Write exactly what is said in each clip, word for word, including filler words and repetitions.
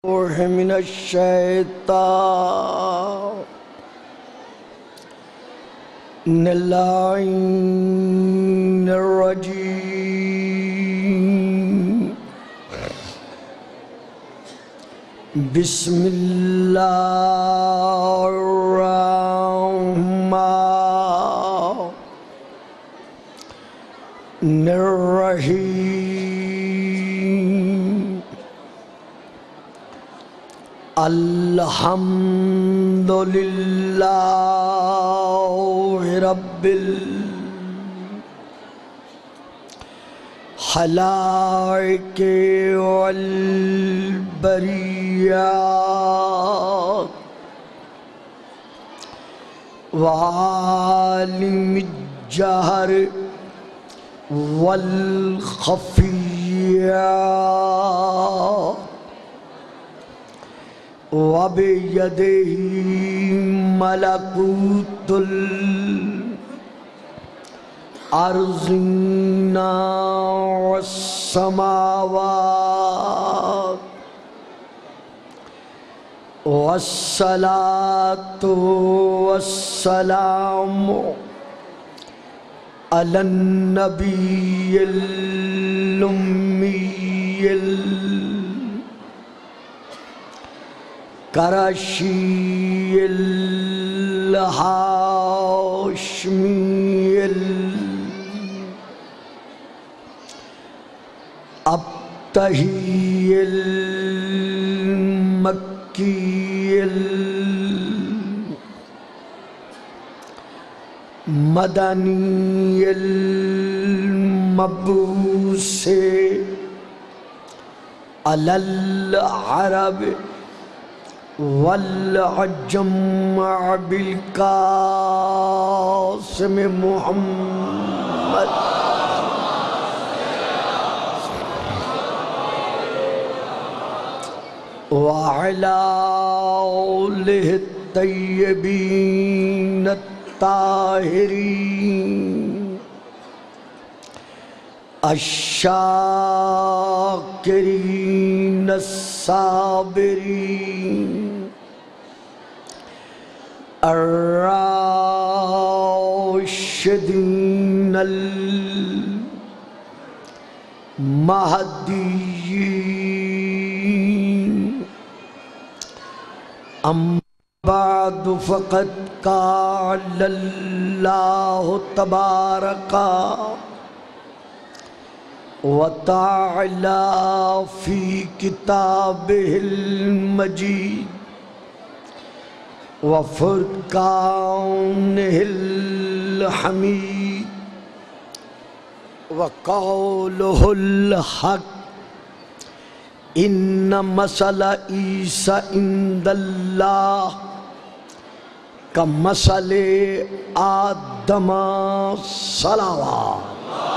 من الشیطان اللعین الرجیم بسم اللہ الرحمن الرحیم الحمدللہ رب الخلائق والبریات وعالم الجہر والخفیات وَبِيَدِهِ مَلَكُوتُ الْأَرْضِينَ وَالسَّمَاوَاتِ وَالصَّلَاةُ وَالسَّلَامُ عَلَى النَّبِيِّ الْأُمِّيِّ قرشی الہاشمی الابتہی المکی المدنی المبعوث علی العرب والعجم بالقاسم محمد وعلى آله الطيبين الطاهرين الشاكرين الصابرين الراشدين المهديين أما بعد فقد قال الله تبارك وتعالى في كتابه المجيد وفرقانه الحميد وقوله الحق إن مثل عيسى عند الله كمثل آدم صلوات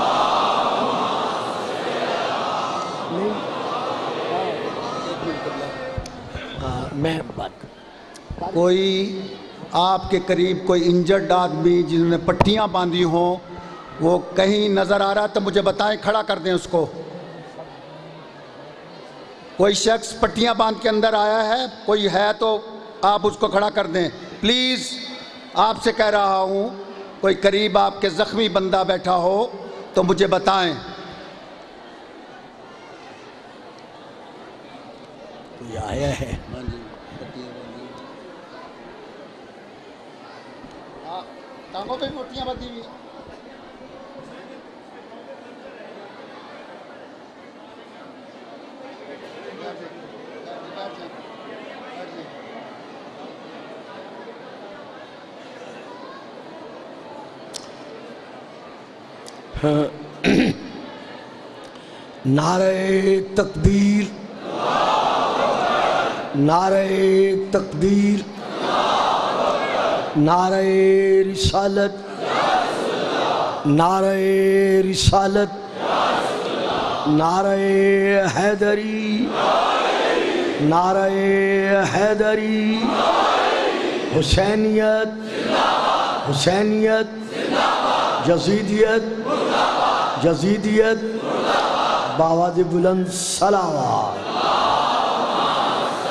میں بات کوئی آپ کے قریب کوئی انجرڈ آدمی جنہوں نے پٹیاں باندھی ہوں وہ کہیں نظر آ رہا تو مجھے بتائیں، کھڑا کر دیں اس کو۔ کوئی شخص پٹیاں باندھ کے اندر آیا ہے، کوئی ہے تو آپ اس کو کھڑا کر دیں پلیز۔ آپ سے کہہ رہا ہوں کوئی قریب آپ کے زخمی بندہ بیٹھا ہو تو مجھے بتائیں۔ کوئی آیا ہے؟ ٹانگوں پہ موٹیاں بدھی ہوئی۔ نعرہ تکبیر، نعرہ تکبیر، نعرہ رسالت، نعرہ رسالت، نعرہ حیدری، نعرہ حیدری، حسینیت، حسینیت، یزیدیت، یزیدیت، باواد بلند صلوات۔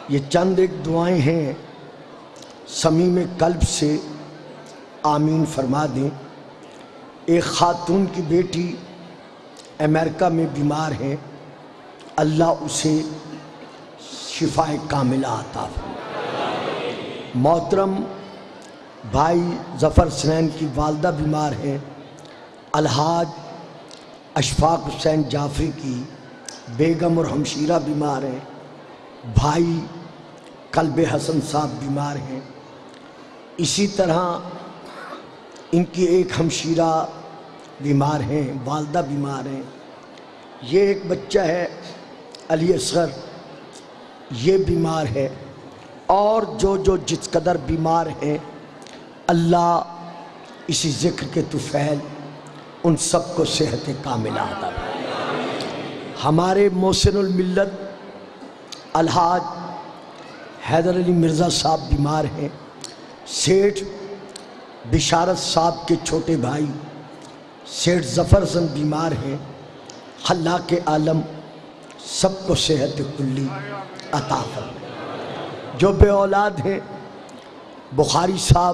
یہ چند ایک دعائیں ہیں، صمیم قلب سے آمین فرما دیں۔ ایک خاتون کی بیٹی امریکہ میں بیمار ہے، اللہ اسے شفائے کاملہ عطا فرمائے۔ محترم بھائی ظفر حسین کی والدہ بیمار ہیں، الحاج اشفاق حسین جعفری کی بیگم اور ہمشیرہ بیمار ہیں، بھائی قلب حسن صاحب بیمار ہیں۔ اسی طرح ان کی ایک ہمشیرہ بیمار ہیں، والدہ بیمار ہیں۔ یہ ایک بچہ ہے علی اصغر، یہ بیمار ہے، اور جو جو جس قدر بیمار ہیں اللہ اسی ذکر کے طفیل ان سب کو صحت کاملہ عطا فرمائے۔ ہمارے محسن الملت الحاج حیدر علی مرزا صاحب بیمار ہیں، سیٹھ بشارت صاحب کے چھوٹے بھائی سیٹھ ظفر حسن بیمار ہیں، خلاق عالم سب کو صحت کلی عطا فرمائے۔ جو بے اولاد ہیں بخاری صاحب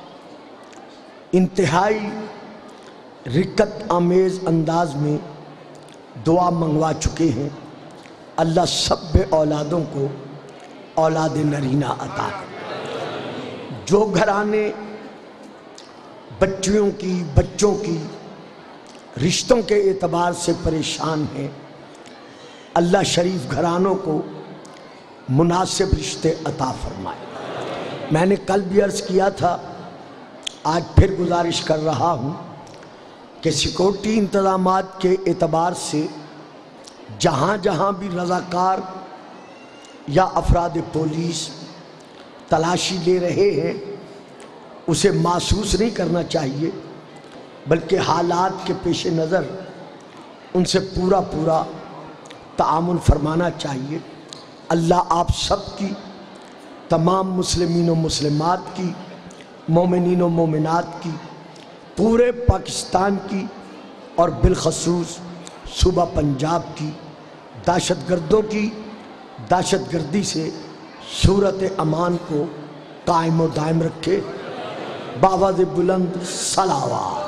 انتہائی رقت آمیز انداز میں دعا منگوا چکے ہیں، اللہ سب بے اولادوں کو اولاد نرینہ عطا کرے۔ جو گھرانے بچیوں کی بچوں کی رشتوں کے اعتبار سے پریشان ہیں، اللہ شریف گھرانوں کو مناسب رشتے عطا فرمائے۔ میں نے کل بھی عرض کیا تھا، آج پھر گزارش کر رہا ہوں کہ سیکورٹی انتظامات کے اعتبار سے جہاں جہاں بھی رضاکار یا افراد پولیس تلاشی لے رہے ہیں اسے محسوس نہیں کرنا چاہیے، بلکہ حالات کے پیش نظر ان سے پورا پورا تعامل فرمانا چاہیے۔ اللہ آپ سب کی، تمام مسلمین و مسلمات کی، مومنین و مومنات کی، پورے پاکستان کی اور بالخصوص صوبہ پنجاب کی دہشت گردوں کی دہشت گردی سے صورت امان کو قائم و دائم رکھے۔ بآواز بلند صلوات۔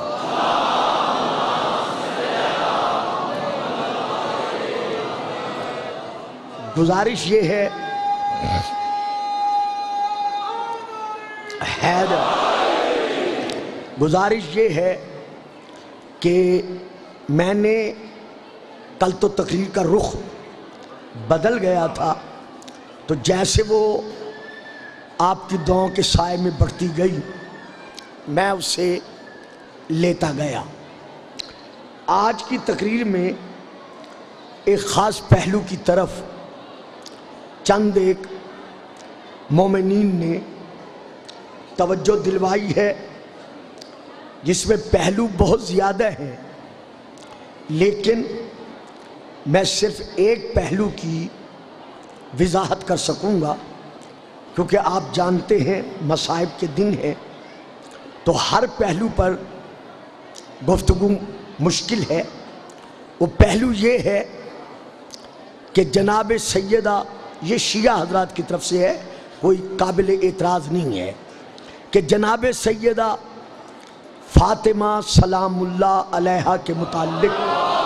گزارش یہ ہے حیدر گزارش یہ ہے کہ میں نے کل تو تقریر کا رخ بدل گیا تھا، تو جیسے وہ آپ کی دعاؤں کے سائے میں بڑھتی گئی میں اسے لیتا گیا۔ آج کی تقریر میں ایک خاص پہلو کی طرف چند ایک مومنین نے توجہ دلوائی ہے، جس میں پہلو بہت زیادہ ہیں، لیکن میں صرف ایک پہلو کی وضاحت کر سکوں گا، کیونکہ آپ جانتے ہیں مصائب کے دن ہیں تو ہر پہلو پر گفتگو مشکل ہے۔ وہ پہلو یہ ہے کہ جناب سیدہ، یہ شیعہ حضرات کی طرف سے ہے، کوئی قابل اعتراض نہیں ہے، کہ جناب سیدہ فاطمہ سلام اللہ علیہا کے متعلق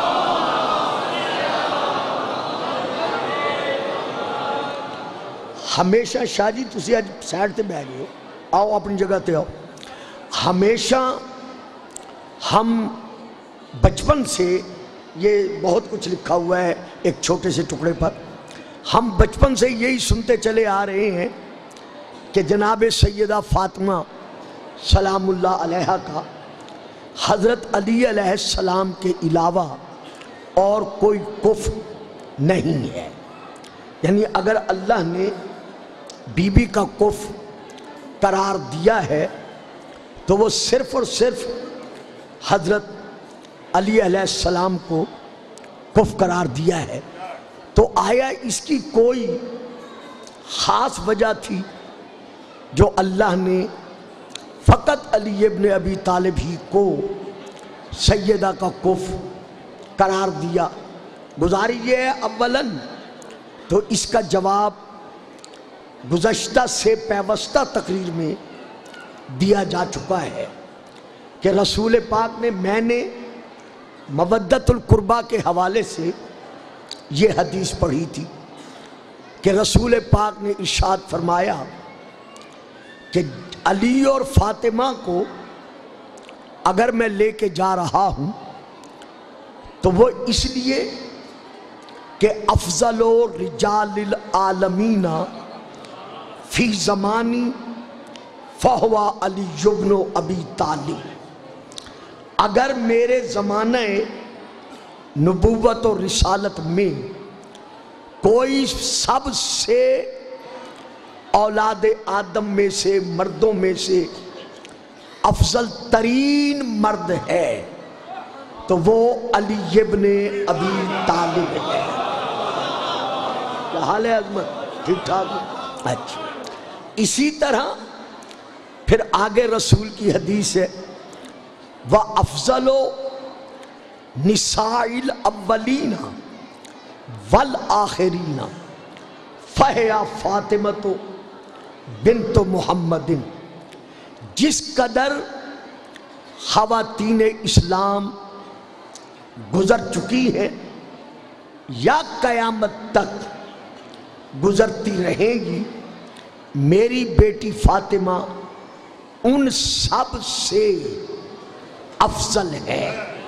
ہمیشہ، شاہ جی تسی آج سائڈ تے بیٹھ گئے ہو، آؤ اپنی جگہ تے آؤ، ہمیشہ ہم بچپن سے، یہ بہت کچھ لکھا ہوا ہے ایک چھوٹے سے ٹکڑے پر، ہم بچپن سے یہی سنتے چلے آ رہے ہیں کہ جناب سیدہ فاطمہ سلام اللہ علیہا کا حضرت علی علیہ السلام کے علاوہ اور کوئی کفر نہیں ہے۔ یعنی اگر اللہ نے بی بی کا کفر قرار دیا ہے تو وہ صرف اور صرف حضرت علی علیہ السلام کو کفر قرار دیا ہے۔ تو آیا اس کی کوئی خاص وجہ تھی جو اللہ نے فقط علی ابن ابی طالب ہی کو سیدہ کا کفر قرار دیا؟ گزارش یہ ہے اولاً تو اس کا جواب گزشتہ سے پیوستہ تقریر میں دیا جا چکا ہے کہ رسول پاک نے میں نے مودت القربہ کے حوالے سے یہ حدیث پڑھی تھی کہ رسول پاک نے ارشاد فرمایا کہ علی اور فاطمہ کو اگر میں لے کے جا رہا ہوں تو وہ اس لیے کہ افضل رجال العالمین فی زمانی فہو علی ابن ابی طالب، اگر میرے زمانہ نبوت اور رسالت میں کوئی سب سے اولاد آدم میں سے مردوں میں سے افضل ترین مرد ہے تو وہ علی ابن ابی طالب ہے۔ کیا حال ہے عظمت؟ ٹھیک ٹھاک؟ اچھا، اسی طرح پھر آگے رسول کی حدیث ہے وَأَفْضَلُ نِسَاءِ الْأَوَّلِينَ وَالْآخِرِينَ فَهِيَ فاطمۃ بنت محمد۔ جس قدر خواتین اسلام گزر چکی ہے یا قیامت تک گزرتی رہیں گی، میری بیٹی فاطمہ ان سب سے افضل ہے۔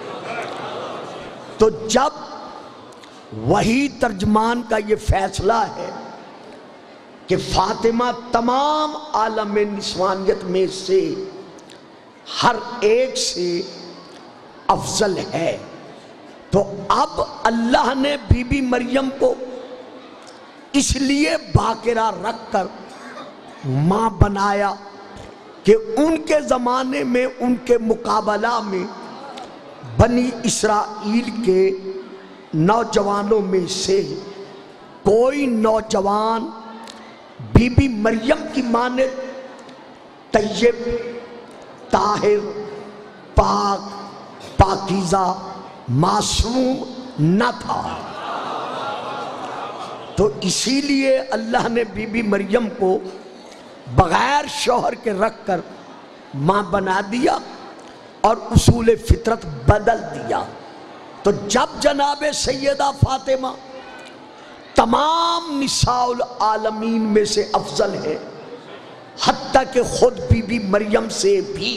تو جب وہی ترجمان کا یہ فیصلہ ہے کہ فاطمہ تمام عالم نسوانیت میں سے ہر ایک سے افضل ہے، تو اب اللہ نے بی بی مریم کو اس لیے باقرہ رکھ کر ماں بنایا کہ ان کے زمانے میں ان کے مقابلہ میں بنی اسرائیل کے نوجوانوں میں سے کوئی نوجوان بی بی مریم کی مانند طیب، طاہر، پاک، پاکیزہ، معصوم نہ تھا۔ تو اسی لیے اللہ نے بی بی مریم کو بغیر شوہر کے رکھ کر ماں بنا دیا اور اصول فطرت بدل دیا۔ تو جب جناب سیدہ فاطمہ تمام نساء العالمین میں سے افضل ہے، حتیٰ کہ خود بی بی مریم سے بھی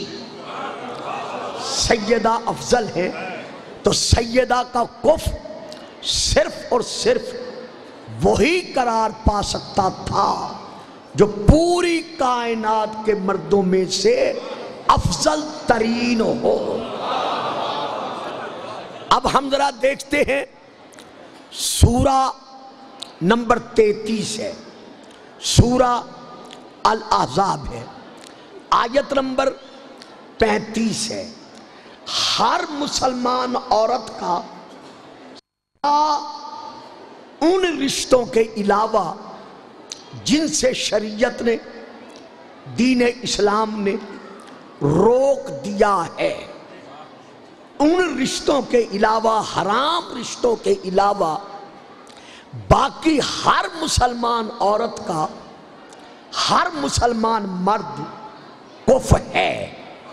سیدہ افضل ہے، تو سیدہ کا کف صرف اور صرف وہی قرار پا سکتا تھا جو پوری کائنات کے مردوں میں سے افضل ترین ہو۔ اب ہم ذرا دیکھتے ہیں، سورہ نمبر تینتیس ہے، سورہ الاحزاب ہے، آیت نمبر پینتیس ہے۔ ہر مسلمان عورت کا ان رشتوں کے علاوہ جن سے شریعت نے، دین اسلام نے روک دیا ہے، ان رشتوں کے علاوہ، حرام رشتوں کے علاوہ باقی ہر مسلمان عورت کا، ہر مسلمان مرد کفر ہے۔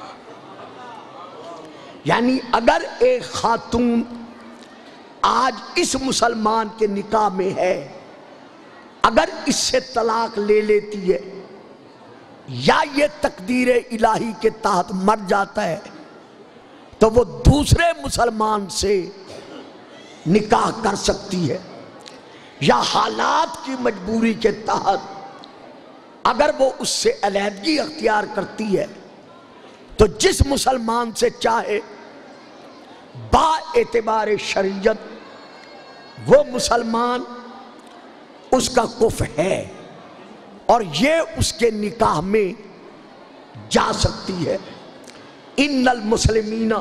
یعنی اگر ایک خاتون آج اس مسلمان کے نکاح میں ہے، اگر اس سے طلاق لے لیتی ہے یا یہ تقدیر الہی کے تحت مر جاتا ہے تو وہ دوسرے مسلمان سے نکاح کر سکتی ہے، یا حالات کی مجبوری کے تحت اگر وہ اس سے علیحدگی اختیار کرتی ہے تو جس مسلمان سے چاہے با اعتبار شریعت وہ مسلمان اس کا کفر ہے اور یہ اس کے نکاح میں جا سکتی ہے۔ ان المسلمین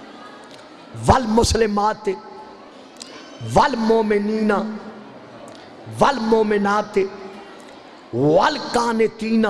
والمسلمات والمومنین والمومنات والقانتین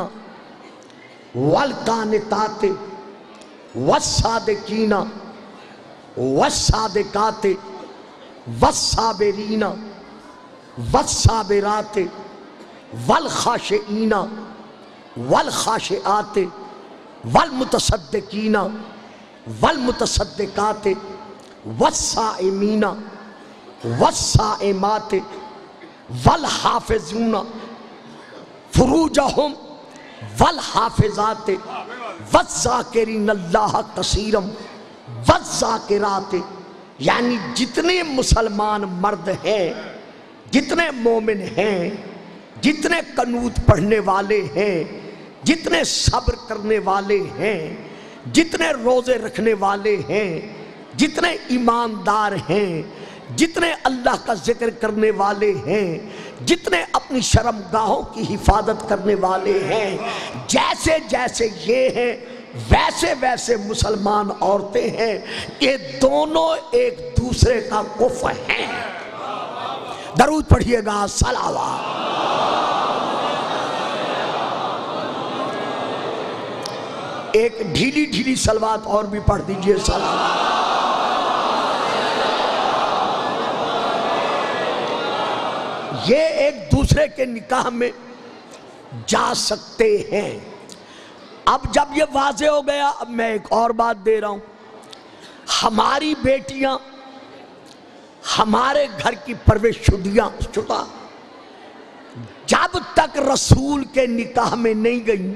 والقانتات والصادقین والصادقات والصابرین والصابرات والخاشعین والخاشعات والمتصدقین والمتصدقات والصائمین والصائمات والحافظون فروجہم والحافظات والذاکرین اللہ کثیرا والذاکرات، یعنی جتنے مسلمان مرد ہیں، جتنے مومن ہیں، جتنے قنوت پڑھنے والے ہیں، جتنے صبر کرنے والے ہیں، جتنے روزے رکھنے والے ہیں، جتنے ایماندار ہیں، جتنے اللہ کا ذکر کرنے والے ہیں، جتنے اپنی شرمگاہوں کی حفاظت کرنے والے ہیں، جیسے جیسے یہ ہیں ویسے ویسے مسلمان عورتیں ہیں، یہ دونوں ایک دوسرے کا کفو ہیں۔ درود پڑھیے گا، صلوات۔ ایک ڈھیلی ڈھیلی صلوات اور بھی پڑھ دیجئے، صلوات۔ یہ ایک دوسرے کے نکاح میں جا سکتے ہیں۔ اب جب یہ واضح ہو گیا، اب میں ایک اور بات دے رہا ہوں، ہماری بیٹیاں ہمارے گھر کی پرورش شدیاں شدہ جب تک رسول کے نکاح میں نہیں گئیں،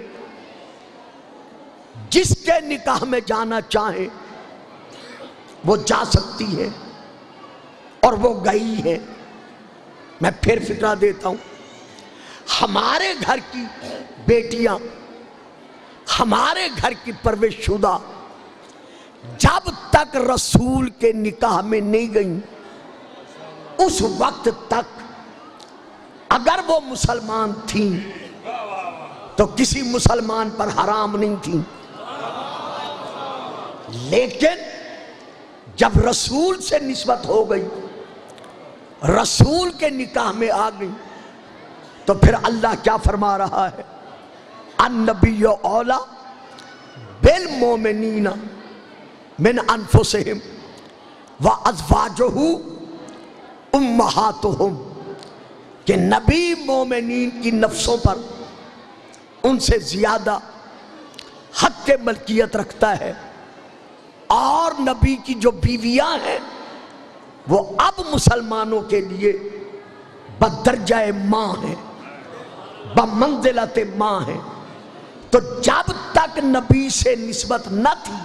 جس کے نکاح میں جانا چاہیں وہ جا سکتی ہے، اور وہ گئی ہے۔ میں پھر فکرہ دیتا ہوں، ہمارے گھر کی بیٹیاں ہمارے گھر کی پرورش شدہ جب تک رسول کے نکاح میں نہیں گئیں، اس وقت تک اگر وہ مسلمان تھیں تو کسی مسلمان پر حرام نہیں تھیں، لیکن جب رسول سے نسبت ہو گئی، رسول کے نکاح میں آ گئی، تو پھر اللہ کیا فرما رہا ہے؟ النبی اولا بالمومنین من انفسہم وازواجہ امہاتہم، کہ نبی مومنین کی نفسوں پر ان سے زیادہ حق ملکیت رکھتا ہے، اور نبی کی جو بیویاں ہیں وہ اب مسلمانوں کے لیے بدرجہ ماں ہیں، بمنزلت ماں ہیں۔ تو جب تک نبی سے نسبت نہ تھی،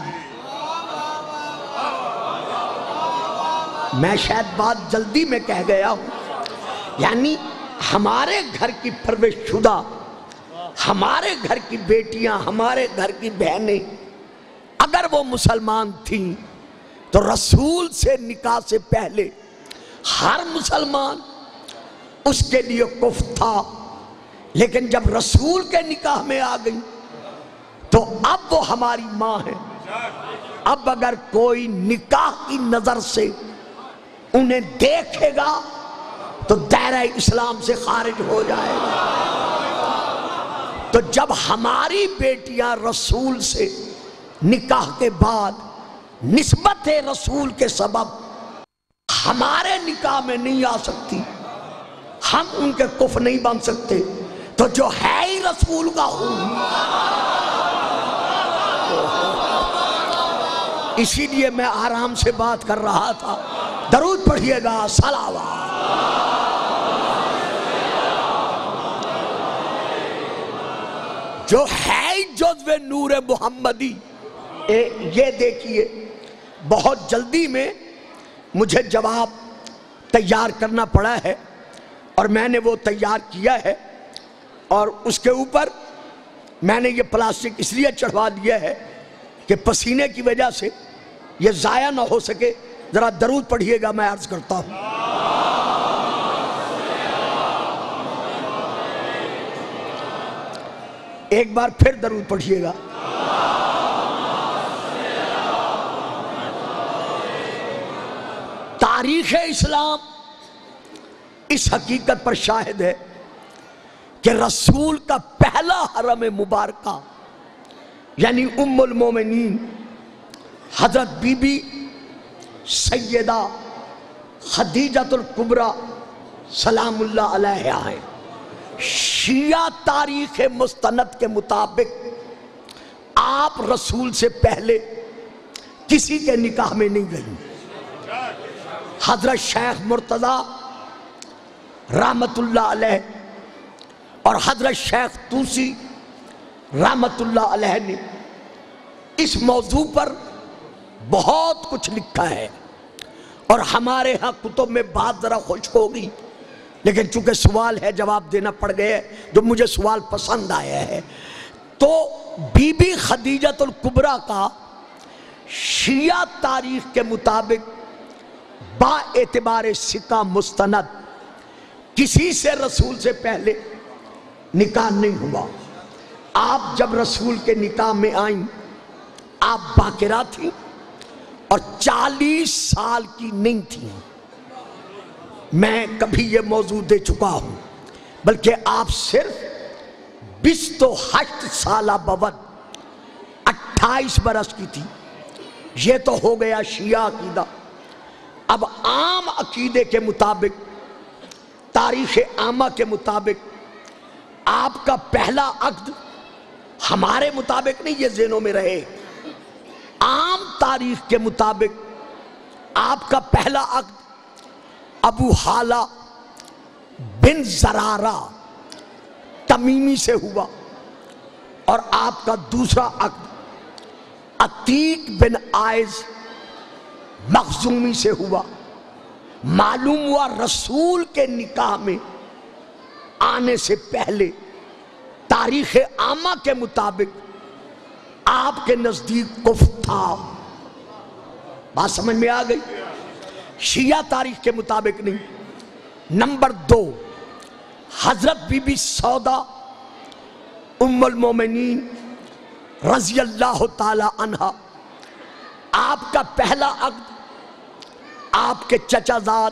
میں شاید بات جلدی میں کہہ گیا ہوں، یعنی ہمارے گھر کی پرورش شدہ، ہمارے گھر کی بیٹیاں، ہمارے گھر کی بہنیں اگر وہ مسلمان تھیں تو رسول سے نکاح سے پہلے ہر مسلمان اس کے لیے کفر تھا، لیکن جب رسول کے نکاح میں آ گئی تو اب وہ ہماری ماں ہے۔ اب اگر کوئی نکاح کی نظر سے انہیں دیکھے گا تو دائرہ اسلام سے خارج ہو جائے گا۔ تو جب ہماری بیٹیاں رسول سے نکاح کے بعد نسبت رسول کے سبب ہمارے نکاح میں نہیں آ سکتی، ہم ان کے کفر نہیں بن سکتے، تو جو ہے ہی رسول کا خون۔ اسی لیے میں آرام سے بات کر رہا تھا۔ درود پڑھیے گا، صلوات۔ جو ہے جزو نور محمدی، یہ دیکھیے بہت جلدی میں مجھے جواب تیار کرنا پڑا ہے، اور میں نے وہ تیار کیا ہے، اور اس کے اوپر میں نے یہ پلاسٹک اس لیے چڑھوا دیا ہے کہ پسینے کی وجہ سے یہ ضائع نہ ہو سکے۔ ذرا درود پڑھیے گا، میں عرض کرتا ہوں۔ ایک بار پھر درود پڑھیے گا۔ تاریخ اسلام اس حقیقت پر شاہد ہے کہ رسول کا پہلا حرم مبارکہ یعنی ام المومنین حضرت بی بی سیدہ خدیجہ الکبریٰ سلام اللہ علیہا ہے۔ شیعہ تاریخ مستند کے مطابق آپ رسول سے پہلے کسی کے نکاح میں نہیں گئی۔ حضرت شیخ مرتضیٰ رحمت اللہ علیہ اور حضرت شیخ طوسی رحمت اللہ علیہ نے اس موضوع پر بہت کچھ لکھا ہے، اور ہمارے ہاں کتب میں بات ذرا خشک ہوگی، لیکن چونکہ سوال ہے جواب دینا پڑ گئے، جو مجھے سوال پسند آیا ہے۔ تو بی بی خدیجۃ الکبریٰ کا شیعہ تاریخ کے مطابق با اعتبار ثقہ مستند کسی سے رسول سے پہلے نکاح نہیں ہوا۔ آپ جب رسول کے نکاح میں آئیں آپ باقرہ تھیں اور چالیس سال کی نہیں تھیں۔ میں کبھی یہ موضوع دے چکا ہوں، بلکہ آپ صرف بیس و ہشت سالہ بود اٹھائیس برس کی تھی۔ یہ تو ہو گیا شیعہ عقیدہ۔ اب عام عقیدے کے مطابق، تاریخ عامہ کے مطابق آپ کا پہلا عقد ہمارے مطابق نہیں، یہ ذہنوں میں رہے، عام تاریخ کے مطابق آپ کا پہلا عقد ابو حالہ بن زرارہ تمیمی سے ہوا، اور آپ کا دوسرا عقد عتیق بن عائز مخزومی سے ہوا۔ معلوم ہوا رسول کے نکاح میں آنے سے پہلے تاریخ عامہ کے مطابق آپ کے نزدیک کفر تھا۔ بات سمجھ میں آ گئی؟ شیعہ تاریخ کے مطابق نہیں۔ نمبر دو، حضرت بی بی سودا ام المومنین رضی اللہ تعالی عنہ، آپ کا پہلا عقد آپ کے چچا زاد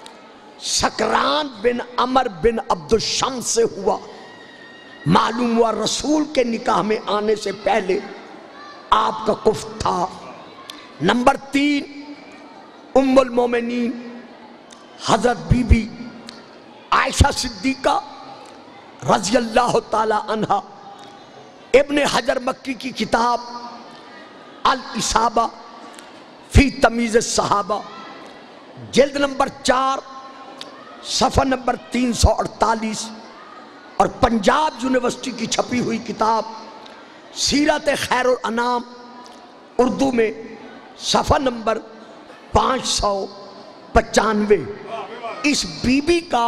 سکران بن عمر بن عبد الشمس سے ہوا۔ معلوم ہوا رسول کے نکاح میں آنے سے پہلے آپ کا کفر تھا۔ نمبر تین، ام المومنین حضرت بی بی عائشہ صدیقہ رضی اللہ تعالی عنہ، ابن حجر مکی کی کتاب الاصابہ فی تمیز الصحابہ، جلد نمبر چار صفحہ نمبر تین سو اڑتالیس، اور پنجاب یونیورسٹی کی چھپی ہوئی کتاب سیرت خیر الانام اردو میں صفحہ نمبر پانچ سو پچانوے، اس بی بی کا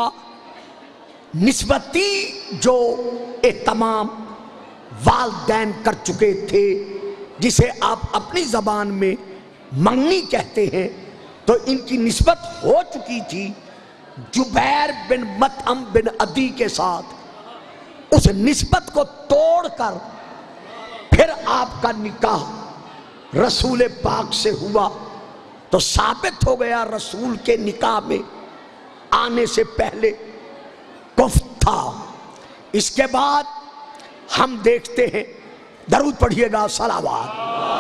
نسبتی جو اہتمام والدین کر چکے تھے، جسے آپ اپنی زبان میں منگنی کہتے ہیں، تو ان کی نسبت ہو چکی تھی جبیر بن مطعم بن عدی کے ساتھ۔ اس نسبت کو توڑ کر پھر آپ کا نکاح رسول پاک سے ہوا، تو ثابت ہو گیا رسول کے نکاح میں آنے سے پہلے کفر تھا۔ اس کے بعد ہم دیکھتے ہیں، درود پڑھیے گا، صلوات۔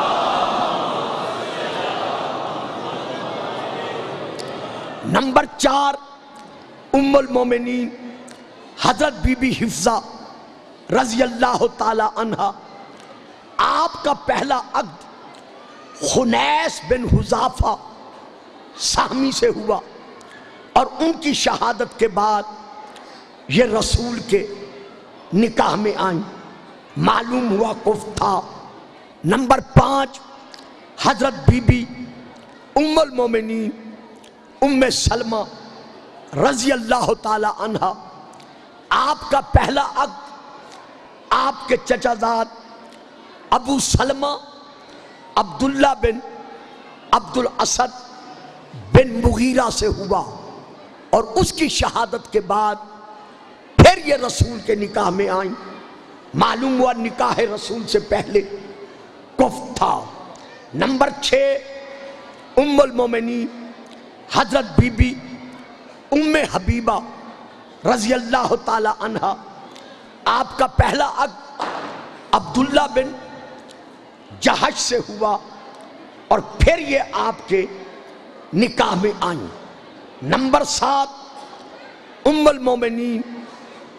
نمبر چار، ام المومنین حضرت بی بی حفصہ رضی اللہ تعالی عنہ، آپ کا پہلا عقد خنیس بن حذافہ سہمی سے ہوا، اور ان کی شہادت کے بعد یہ رسول کے نکاح میں آئیں۔ معلوم ہوا کفر تھا۔ نمبر پانچ، حضرت بی بی ام المومنین ام سلمہ رضی اللہ تعالی عنہ، آپ کا پہلا عقد آپ کے چچا زاد ابو سلمہ عبداللہ بن عبد الاسد بن مغیرہ سے ہوا، اور اس کی شہادت کے بعد پھر یہ رسول کے نکاح میں آئیں۔ معلوم ہوا نکاح رسول سے پہلے کفر تھا۔ نمبر چھ، ام المومنین حضرت بی بی ام حبیبہ رضی اللہ تعالی عنہ، آپ کا پہلا عقد عبداللہ بن جہش سے ہوا، اور پھر یہ آپ کے نکاح میں آئیں۔ نمبر سات، ام المومنین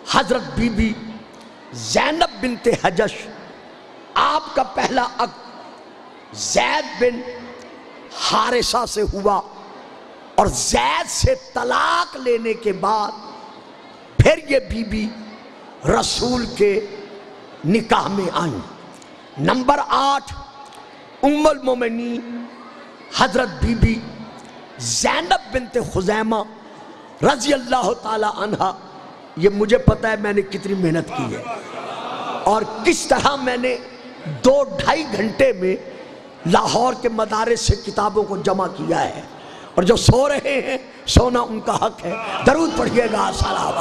حضرت بی بی زینب بنت حجش، آپ کا پہلا عقد زید بن حارثہ سے ہوا، اور زید سے طلاق لینے کے بعد پھر یہ بی بی رسول کے نکاح میں آئیں۔ نمبر آٹھ، ام المومنین حضرت بی بی زینب بنت خزیمہ رضی اللہ تعالی عنہ۔ یہ مجھے پتا ہے میں نے کتنی محنت کی ہے اور کس طرح میں نے دو ڈھائی گھنٹے میں لاہور کے مدارس سے کتابوں کو جمع کیا ہے، اور جو سو رہے ہیں سونا ان کا حق ہے۔ درود پڑھیے گا صلوات۔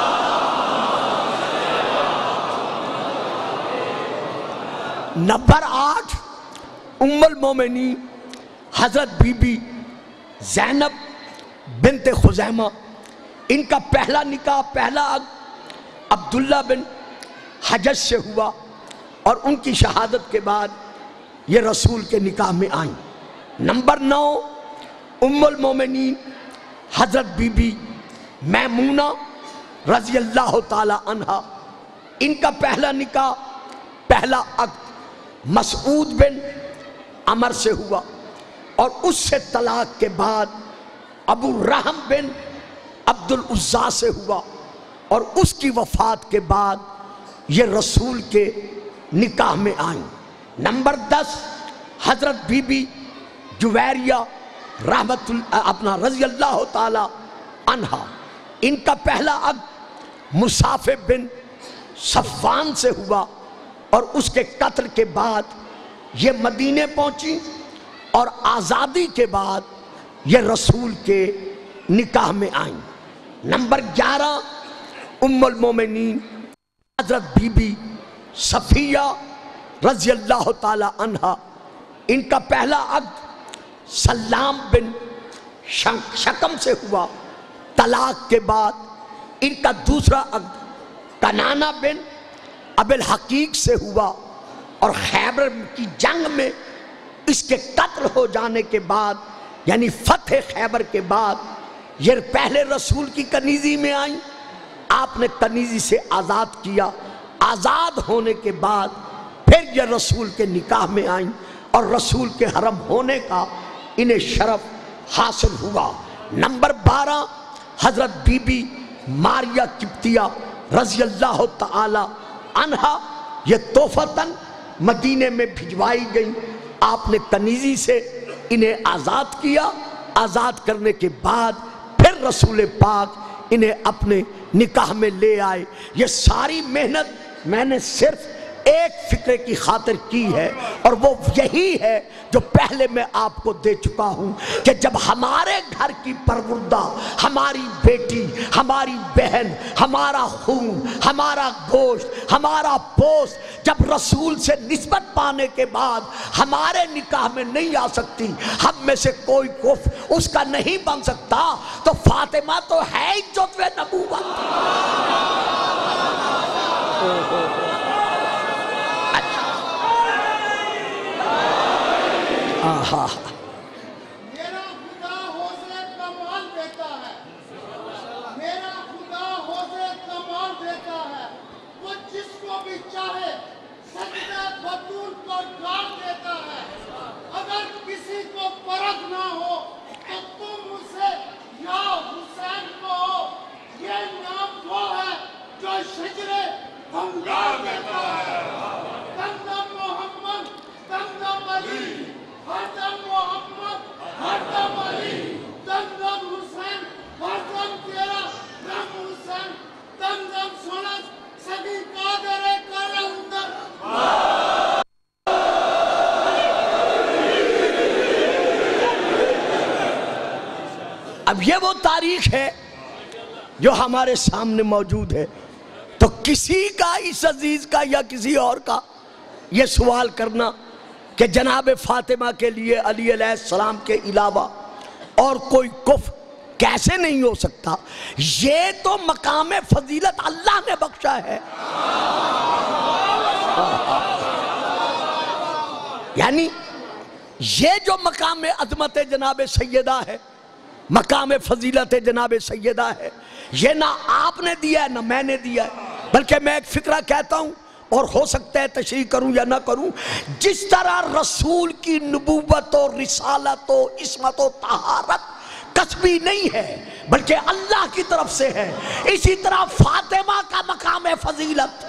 نمبر آٹھ، ام المومنین حضرت بی بی زینب بنت خزیمہ، ان کا پہلا نکاح پہلا عقد عبداللہ بن حجش سے ہوا، اور ان کی شہادت کے بعد یہ رسول کے نکاح میں آئیں۔ نمبر نو، ام المومنین حضرت بی بی میمونہ رضی اللہ تعالی عنہ، ان کا پہلا نکاح پہلا عقد مسعود بن عمر سے ہوا، اور اس سے طلاق کے بعد ابو رحم بن عبد العزیٰ سے ہوا، اور اس کی وفات کے بعد یہ رسول کے نکاح میں آئیں۔ نمبر دس، حضرت بی بی جویریہ رحمت اپنا رضی اللہ تعالی عنہ، ان کا پہلا عقد مصافح بن صفوان سے ہوا، اور اس کے قتل کے بعد یہ مدینے پہنچی، اور آزادی کے بعد یہ رسول کے نکاح میں آئیں۔ نمبر گیارہ، ام المومنین حضرت بی بی صفیہ رضی اللہ تعالی عنہ، ان کا پہلا عقد سلام بن شکم سے ہوا، طلاق کے بعد ان کا دوسرا عقد کنانہ بن ابی الحقیق سے ہوا، اور خیبر کی جنگ میں اس کے قتل ہو جانے کے بعد یعنی فتح خیبر کے بعد یہ پہلے رسول کی کنیزی میں آئیں، آپ نے کنیزی سے آزاد کیا، آزاد ہونے کے بعد پھر یہ رسول کے نکاح میں آئیں، اور رسول کے حرم ہونے کا انہیں شرف حاصل ہوا۔ نمبر بارہ، حضرت بی بی ماریہ قبطیہ رضی اللہ تعالی عنہا، یہ تحفتاً مدینے میں بھجوائی گئی، آپ نے کنیزی سے انہیں آزاد کیا، آزاد کرنے کے بعد پھر رسول پاک انہیں اپنے نکاح میں لے آئے۔ یہ ساری محنت میں نے صرف ایک فکرے کی خاطر کی ہے، اور وہ یہی ہے جو پہلے میں آپ کو دے چکا ہوں کہ جب ہمارے گھر کی پروردہ ہماری بیٹی، ہماری بہن، ہمارا خون، ہمارا گوشت، ہمارا پوست جب رسول سے نسبت پانے کے بعد ہمارے نکاح میں نہیں آ سکتی، ہم میں سے کوئی کف اس کا نہیں بن سکتا، تو فاطمہ تو ہے ہی جزو نبوت۔ آہا، میرا خدا حوصلے کمال دیتا ہے، میرا خدا حوصلے کمال دیتا ہے، وہ جس کو بھی چاہے سجدہ بطول کو ڈال دیتا ہے۔ اگر کسی کو فرق نہ ہو تو تم اسے یا حسین کو، یہ نام وہ ہے جو شجرے بھنگار دیتا ہے۔ دمدم محمد، دمدم علی، ہردم محمد، ہردم علی، دمدم حسین، ہردم تیرا رنگ حسین، دمدم سنت سبھی قادر کرندر۔ اب یہ وہ تاریخ ہے جو ہمارے سامنے موجود ہے، تو کسی کا اس عزیز کا یا کسی اور کا یہ سوال کرنا کہ جناب فاطمہ کے لیے علی علیہ السلام کے علاوہ اور کوئی کفر کیسے نہیں ہو سکتا، یہ تو مقام فضیلت اللہ نے بخشا ہے۔ یعنی یہ جو مقام عظمت جناب سیدہ ہے، مقام فضیلت جناب سیدہ ہے، یہ نہ آپ نے دیا ہے نہ میں نے دیا ہے، بلکہ میں ایک فکرہ کہتا ہوں اور ہو سکتا ہے تشریح کروں یا نہ کروں. جس طرح رسول کی نبوت و رسالت و عصمت و طہارت کسبی نہیں ہے بلکہ اللہ کی طرف سے ہے، اسی طرح فاطمہ کا مقام فضیلت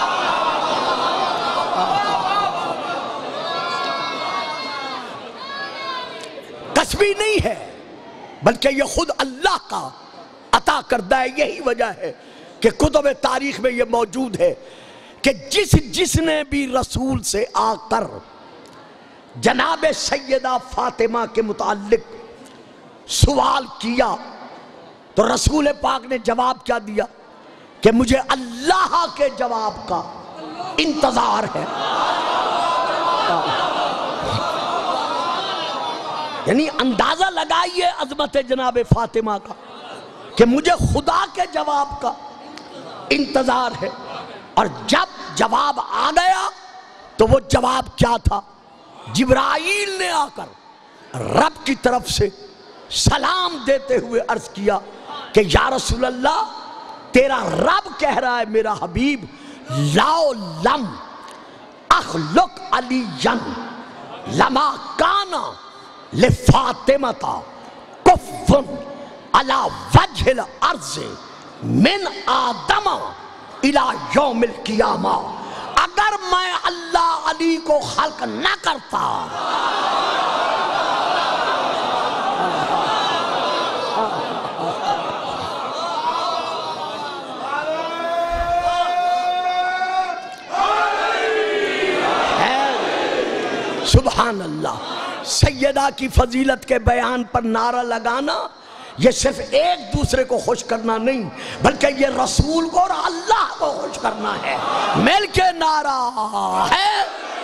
کسبی نہیں ہے بلکہ یہ خود اللہ کا عطا کردہ ہے. یہی وجہ ہے کہ کتب تاریخ میں یہ موجود ہے کہ جس جس نے بھی رسول سے آ کر جناب سیدہ فاطمہ کے متعلق سوال کیا تو رسول پاک نے جواب کیا دیا کہ مجھے اللہ کے جواب کا انتظار ہے. یعنی اندازہ لگائیے عظمت جناب فاطمہ کا کہ مجھے خدا کے جواب کا انتظار ہے. اور جب جواب آ گیا تو وہ جواب کیا تھا؟ جبرائیل نے آ کر رب کی طرف سے سلام دیتے ہوئے عرض کیا کہ یا رسول اللہ تیرا رب کہہ رہا ہے میرا حبیب لاؤ لم اخلق علی ین لما کانا لفاطمتا کفن علی وجہ الارض من آدم الى یوم القیامہ. اگر میں اللہ علی کو خلق نہ کرتا سبحان اللہ. سیدہ کی فضیلت کے بیان پر نعرہ لگانا یہ صرف ایک دوسرے کو خوش کرنا نہیں بلکہ یہ رسول کو اور اللہ کو خوش کرنا ہے. مل کے نعرہ ہے.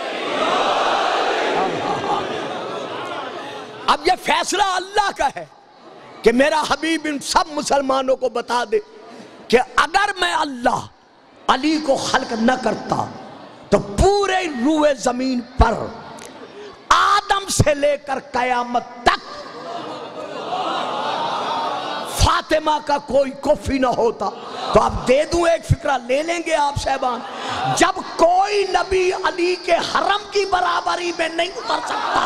اب یہ فیصلہ اللہ کا ہے کہ میرا حبیب ان سب مسلمانوں کو بتا دے کہ اگر میں اللہ علی کو خلق نہ کرتا تو پورے روئے زمین پر آدم سے لے کر قیامت تک فاطمہ کا کوئی کفی نہ ہوتا. تو اب دے دوں ایک فکرہ لے لیں گے آپ صاحبان. جب کوئی نبی علی کے حرم کی برابری میں نہیں اتر سکتا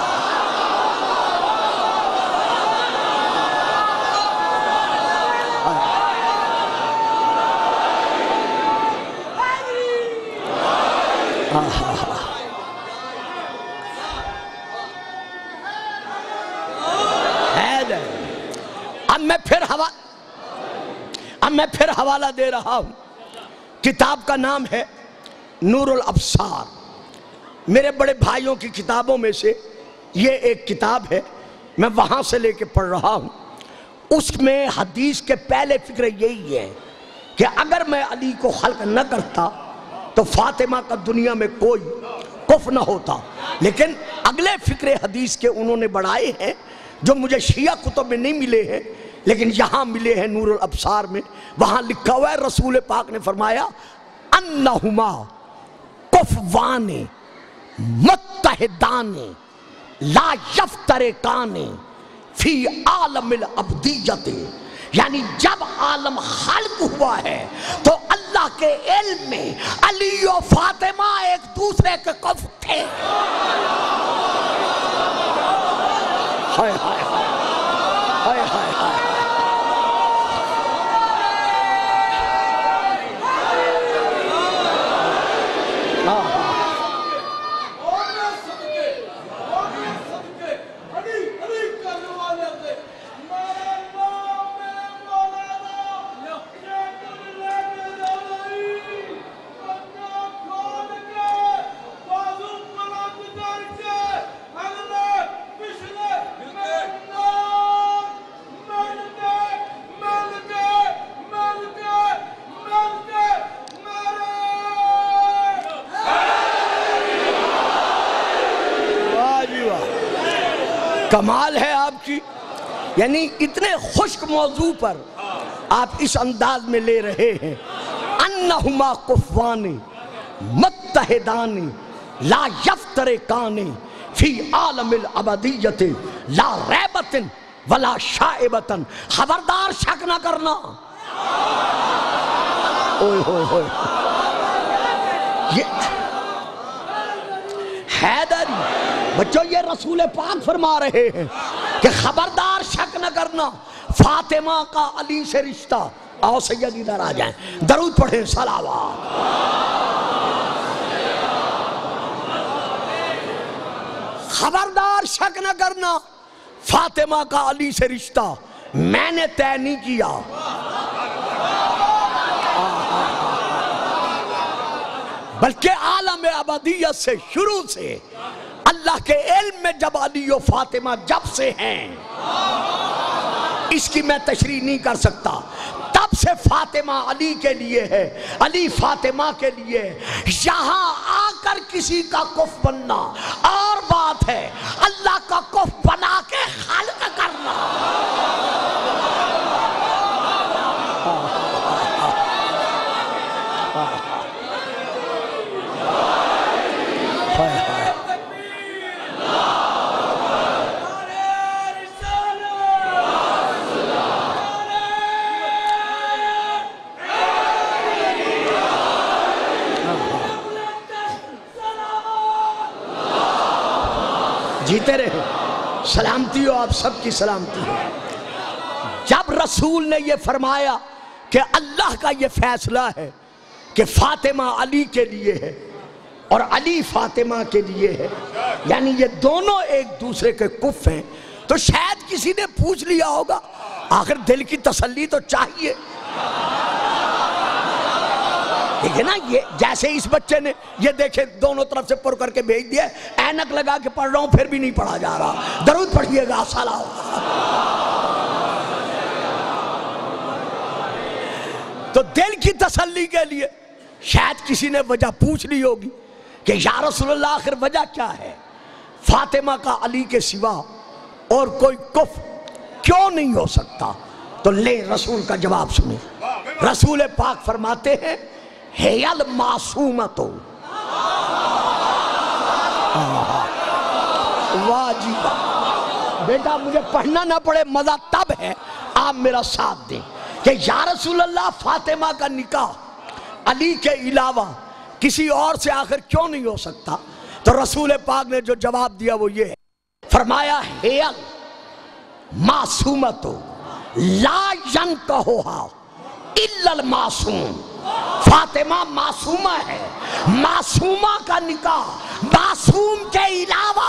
اب میں پھر حوالہ اب میں پھر حوالہ دے رہا ہوں. کتاب کا نام ہے نور الابصار. میرے بڑے بھائیوں کی کتابوں میں سے یہ ایک کتاب ہے، میں وہاں سے لے کے پڑھ رہا ہوں. اس میں حدیث کے پہلے فکر یہی ہے کہ اگر میں علی کو خلق نہ کرتا تو فاطمہ کا دنیا میں کوئی کف نہ ہوتا. لیکن اگلے فکر حدیث کے انہوں نے بڑھائے ہیں جو مجھے شیعہ کتب میں نہیں ملے ہیں لیکن یہاں ملے ہیں نور الابصار میں. وہاں لکھا ہوا ہے رسول پاک نے فرمایا انہما کفوان متحدان لا یفترقان فی عالم الابدیت. یعنی جب عالم خلق ہوا ہے تو اللہ کے علم میں علی و فاطمہ ایک دوسرے کے کف تھے. ہائے ہائے ہائے ہائے ہائے کمال ہے آپ کی. یعنی اتنے خشک موضوع پر آپ اس انداز میں لے رہے ہیں انہما کفوان متحدان لا یفترقان فی عالم الابدیت لا ریبت ولا شائبت. خبردار شک نہ کرنا اوئے ہوئے ہوئے یہ حیدری بچوں یہ رسول پاک فرما رہے ہیں کہ خبردار شک نہ کرنا فاطمہ کا علی سے رشتہ. آؤ سید ادھر آ جائیں, درود پڑھیں, صلوات. خبردار شک نہ کرنا فاطمہ کا علی سے رشتہ میں نے طے نہیں کیا. بلکہ عالم ابدیت سے شروع سے اللہ کے علم میں جب علی و فاطمہ جب سے ہیں, اس کی میں تشریح نہیں کر سکتا. تب سے فاطمہ علی کے لیے ہے, علی فاطمہ کے لیے. یہاں آ کر کسی کا کف بننا اور بات ہے, اللہ کا کف بنا کے خلق کرنا. جیتے رہے, سلامتی ہو آپ سب کی سلامتی ہو. جب رسول نے یہ فرمایا کہ اللہ کا یہ فیصلہ ہے کہ فاطمہ علی کے لیے ہے اور علی فاطمہ کے لیے ہے, یعنی یہ دونوں ایک دوسرے کے کف ہیں, تو شاید کسی نے پوچھ لیا ہوگا آخر دل کی تسلی تو چاہیے. دیکھیں نا, یہ جیسے اس بچے نے یہ دیکھیں دونوں طرف سے پر کر کے بھیج دیا, اینک لگا کے پڑھ رہا ہوں پھر بھی نہیں پڑھا جا رہا. درود پڑھیے گا, صلاح. تو دل کی تسلی کے لیے شاید کسی نے وجہ پوچھ لی ہوگی کہ یا رسول اللہ آخر وجہ کیا ہے, فاطمہ کا علی کے سوا اور کوئی کف کیوں نہیں ہو سکتا. تو لے رسول کا جواب سنیں. رسول پاک فرماتے ہیں ہیل معصومتو, واہ جی واہ. بیٹا مجھے پڑھنا نہ پڑے, مزہ تب ہے آپ میرا ساتھ دیں کہ یا رسول اللہ فاطمہ کا نکاح علی کے علاوہ کسی اور سے آخر کیوں نہیں ہو سکتا. تو رسول پاک نے جو جواب دیا وہ یہ ہے, فرمایا ہیل معصومتو لا ینکحھا الا المعصوم. فاطمہ معصومہ ہے, معصومہ کا نکاح معصوم کے علاوہ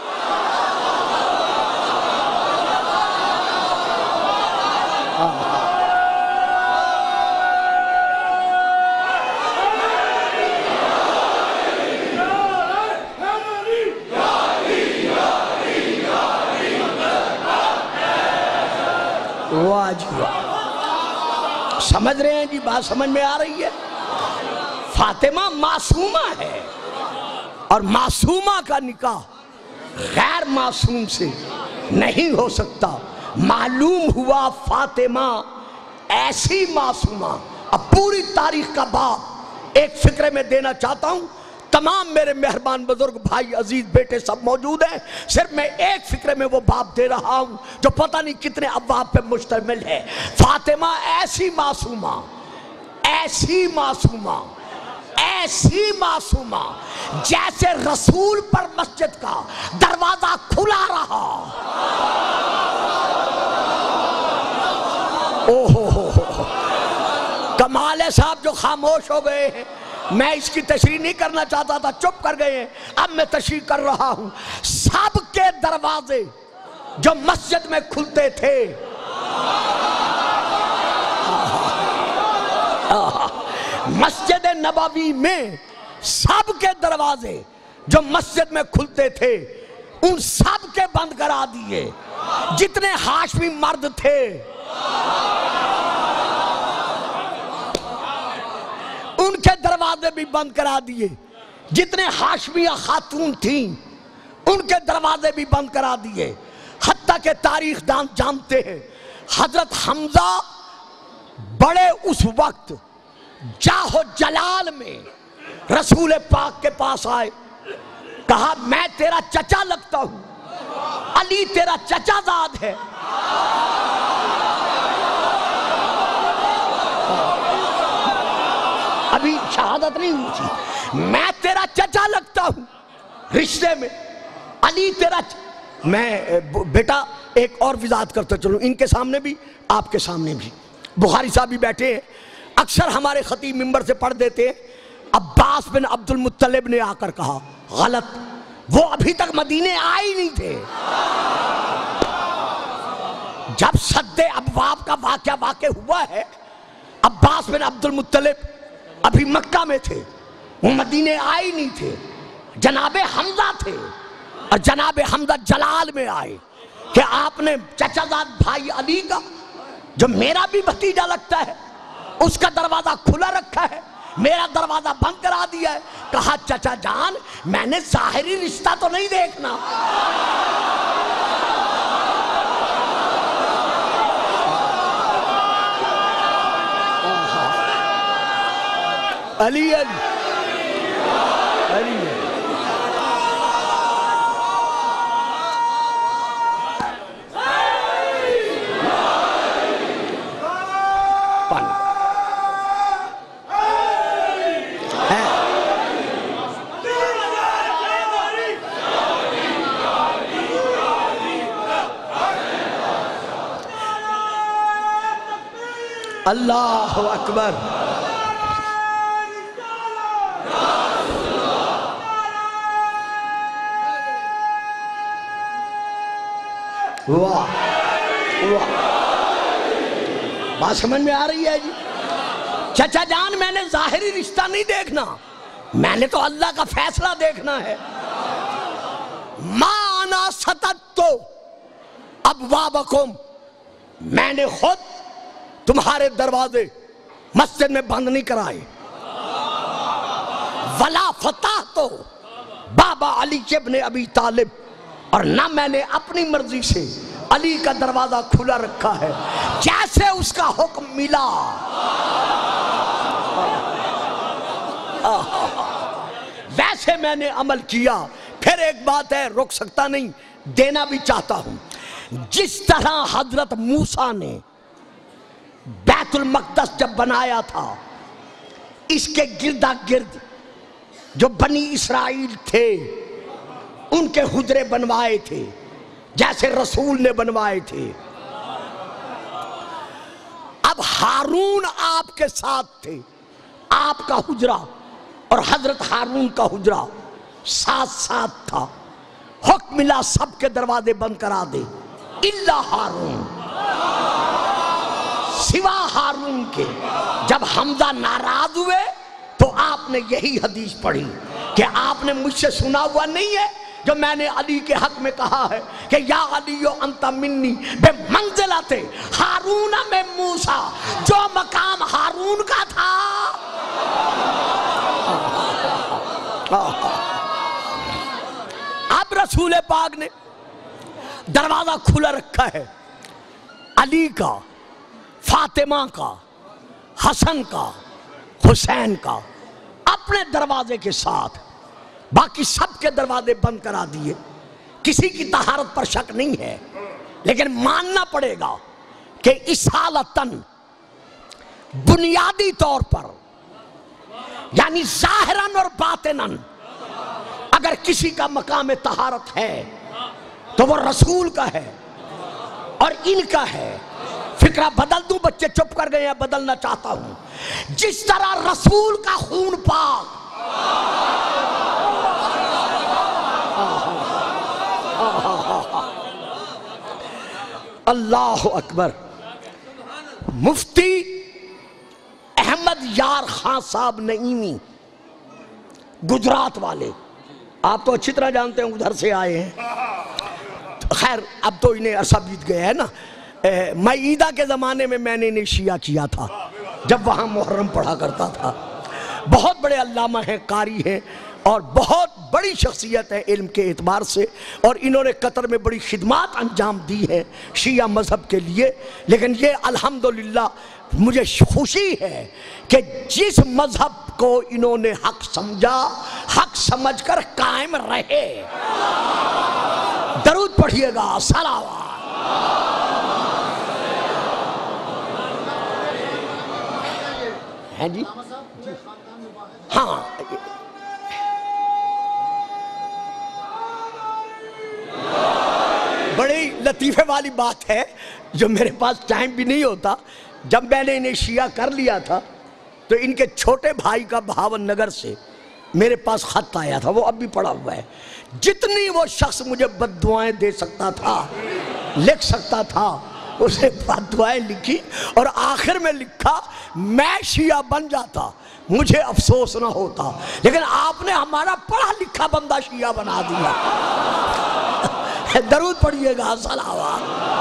واہ جی واہ. سمجھ رہے ہیں جی, بات سمجھ میں آ رہی ہے. فاطمہ معصومہ ہے اور معصومہ کا نکاح غیر معصوم سے نہیں ہو سکتا. معلوم ہوا فاطمہ ایسی معصومہ. اب پوری تاریخ کا باب ایک فکرے میں دینا چاہتا ہوں, تمام میرے مہربان بزرگ بھائی عزیز بیٹے سب موجود ہیں, صرف میں ایک فکرے میں وہ باب دے رہا ہوں جو پتہ نہیں کتنے ابواب پہ مشتمل ہے. فاطمہ ایسی معصومہ, ایسی معصومہ, ایسی معصومہ جیسے رسول پر مسجد کا دروازہ کھلا رہا. اوہ ہو ہو کمال ہے صاحب جو خاموش ہو گئے ہیں. میں اس کی تشریح نہیں کرنا چاہتا تھا, چپ کر گئے ہیں, اب میں تشریح کر رہا ہوں. سب کے دروازے جو مسجد میں کھلتے تھے, مسجد نبوی میں سب کے دروازے جو مسجد میں کھلتے تھے ان سب کے بند کرا دیے. جتنے ہاشمی مرد تھے ان کے دروازے بھی بند کرا دیے. جتنے ہاشمیہ خاتون تھیں ان کے دروازے بھی بند کرا دیے. حتیٰ کہ تاریخ دان جانتے ہیں حضرت حمزہ بڑے اس وقت جاہ و جلال میں رسول پاک کے پاس آئے, کہا میں تیرا چچا لگتا ہوں, علی تیرا چچا زاد ہے. ابھی شہادت نہیں ہوئی تھی، میں تیرا چچا لگتا ہوں رشتے میں، علی تیرا چ... میں بیٹا ایک اور وضاحت کرتا چلوں، ان کے سامنے بھی آپ کے سامنے بھی، بخاری صاحب بھی بیٹھے ہیں، اکثر ہمارے خطیب منبر سے پڑھ دیتے ہیں عباس بن عبد المطلب نے آ کر کہا، غلط، وہ ابھی تک مدینے آئے ہی نہیں تھے۔ جب سد ابواب کا واقعہ واقع ہوا ہے، عباس بن عبد المطلب ابھی مکہ میں تھے، وہ مدینے آئے ہی نہیں تھے، جناب حمزہ تھے، اور جناب حمزہ جلال میں آئے کہ آپ نے چچا زاد بھائی علی کا جو میرا بھی بھتیجا لگتا ہے اس کا دروازہ کھلا رکھا ہے، میرا دروازہ بند کرا دیا ہے۔ کہا چچا جان میں نے ظاہری رشتہ تو نہیں دیکھنا، علی علی علی اللہ اکبر۔ واہ واہ، بات سمجھ میں آ رہی ہے جی؟ چچا جان میں نے ظاہری رشتہ نہیں دیکھنا، میں نے تو اللہ کا فیصلہ دیکھنا ہے۔ ما انا ستتو ابوابکم، میں نے خود تمہارے دروازے مسجد میں بند نہیں کرائے، ولا فتحتو بابا علی ابن ابی طالب، اور نہ میں نے اپنی مرضی سے علی کا دروازہ کھلا رکھا ہے، جیسے اس کا حکم ملا ویسے میں نے عمل کیا۔ پھر ایک بات ہے، رک سکتا نہیں، دینا بھی چاہتا ہوں۔ جس طرح حضرت موسیٰ نے بیت المقدس جب بنایا تھا، اس کے گردہ گرد جو بنی اسرائیل تھے ان کے حجرے بنوائے تھے، جیسے رسول نے بنوائے تھے۔ اب ہارون آپ کے ساتھ تھے، آپ کا حجرہ اور حضرت ہارون کا حجرہ ساتھ ساتھ تھا، حکم ملا سب کے دروازے بند کرا دے الا ہارون، سوا ہارون کے۔ جب حمزہ ناراض ہوئے تو آپ نے یہی حدیث پڑھی کہ آپ نے مجھ سے سنا ہوا نہیں ہے جو میں نے علی کے حق میں کہا ہے کہ یا علیو انت منی بے منزلت ہارون میں موسیٰ، جو مقام ہارون کا تھا۔ اب رسول پاک نے دروازہ کھلا رکھا ہے، علی کا، فاطمہ کا، حسن کا، حسین کا، اپنے دروازے کے ساتھ، باقی سب کے دروازے بند کرا دیے۔ کسی کی طہارت پر شک نہیں ہے، لیکن ماننا پڑے گا کہ اصالتاً بنیادی طور پر، یعنی ظاہراً اور باطناً، اگر کسی کا مقام طہارت ہے تو وہ رسول کا ہے اور ان کا ہے۔ فکرہ بدل دوں، بچے چپ کر گئے ہیں، بدلنا چاہتا ہوں۔ جس طرح رسول کا خون پاک اللہ اکبر، مفتی احمد یار خان صاحب نعیمی گجرات والے، آپ تو اچھی طرح جانتے ہیں، ادھر سے آئے ہیں، خیر اب تو انہیں عرصہ بیت گیا ہے نا۔ میں عیدہ کے زمانے میں میں نے انہیں شیعہ کیا تھا جب وہاں محرم پڑھا کرتا تھا۔ بہت بڑے علامہ ہیں، قاری ہیں، اور بہت بڑی شخصیت ہے علم کے اعتبار سے، اور انہوں نے قطر میں بڑی خدمات انجام دی ہیں شیعہ مذہب کے لیے۔ لیکن یہ الحمدللہ مجھے خوشی ہے کہ جس مذہب کو انہوں نے حق سمجھا، حق سمجھ کر قائم رہے۔ درود پڑھیے گا، صلوات۔ ہیں جی ہاں بڑی لطیفے والی بات ہے جو میرے پاس ٹائم بھی نہیں ہوتا. جب میں نے انہیں شیعہ کر لیا تھا تو ان کے چھوٹے بھائی کا بہاون نگر سے میرے پاس خط آیا تھا, وہ اب بھی پڑا ہوا ہے. جتنی وہ شخص مجھے بد دعائیں دے سکتا تھا, لکھ سکتا تھا, اسے بد دعائیں لکھی اور آخر میں لکھا میں شیعہ بن جاتا مجھے افسوس نہ ہوتا, لیکن آپ نے ہمارا پڑھا لکھا بندہ شیعہ بنا دیا. درود پڑھیے گا صلوات.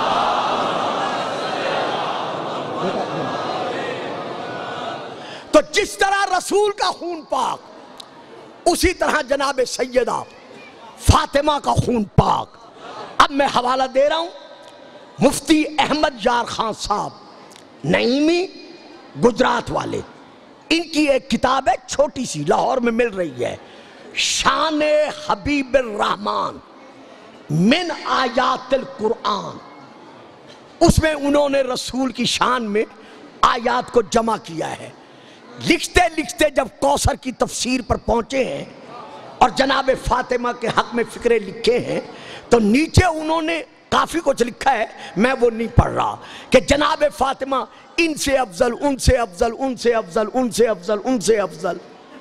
تو جس طرح رسول کا خون پاک اسی طرح جناب سیدہ فاطمہ کا خون پاک. اب میں حوالہ دے رہا ہوں مفتی احمد یار خان صاحب نعیمی گجرات والے, ان کی ایک کتاب ہے چھوٹی سی, لاہور میں مل رہی ہے, شان حبیب الرحمن من آیات القرآن. اس میں انہوں نے رسول کی شان میں آیات کو جمع کیا ہے. لکھتے لکھتے جب کوثر کی تفسیر پر پہنچے ہیں اور جناب فاطمہ کے حق میں فکرے لکھے ہیں تو نیچے انہوں نے کافی کچھ لکھا ہے, میں وہ نہیں پڑھ رہا, کہ جناب فاطمہ ان سے افضل, ان سے افضل, ان سے افضل, ان سے افضل, ان سے افضل,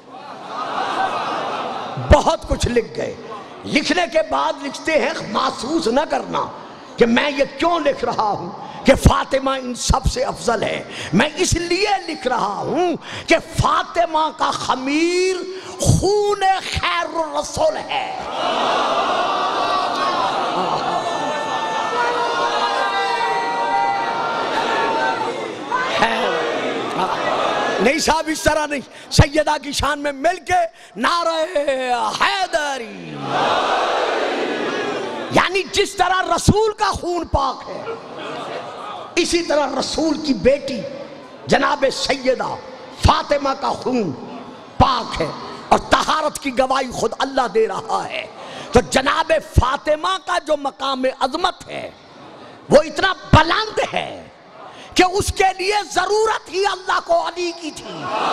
بہت کچھ لکھ گئے. لکھنے کے بعد لکھتے ہیں محسوس نہ کرنا کہ میں یہ کیوں لکھ رہا ہوں کہ فاطمہ ان سب سے افضل ہے, میں اس لیے لکھ رہا ہوں کہ فاطمہ کا خمیر خون خیر الرسول ہے. نہیں صاحب اس طرح نہیں, سیدہ کی شان میں مل کے نعرہ حیدری, یعنی جس طرح رسول کا خون پاک ہے اسی طرح رسول کی بیٹی جناب سیدہ فاطمہ کا خون پاک ہے, اور طہارت کی گواہی خود اللہ دے رہا ہے. تو جناب فاطمہ کا جو مقام عظمت ہے وہ اتنا بلند ہے کہ اس کے لیے ضرورت ہی اللہ کو علی کی تھی.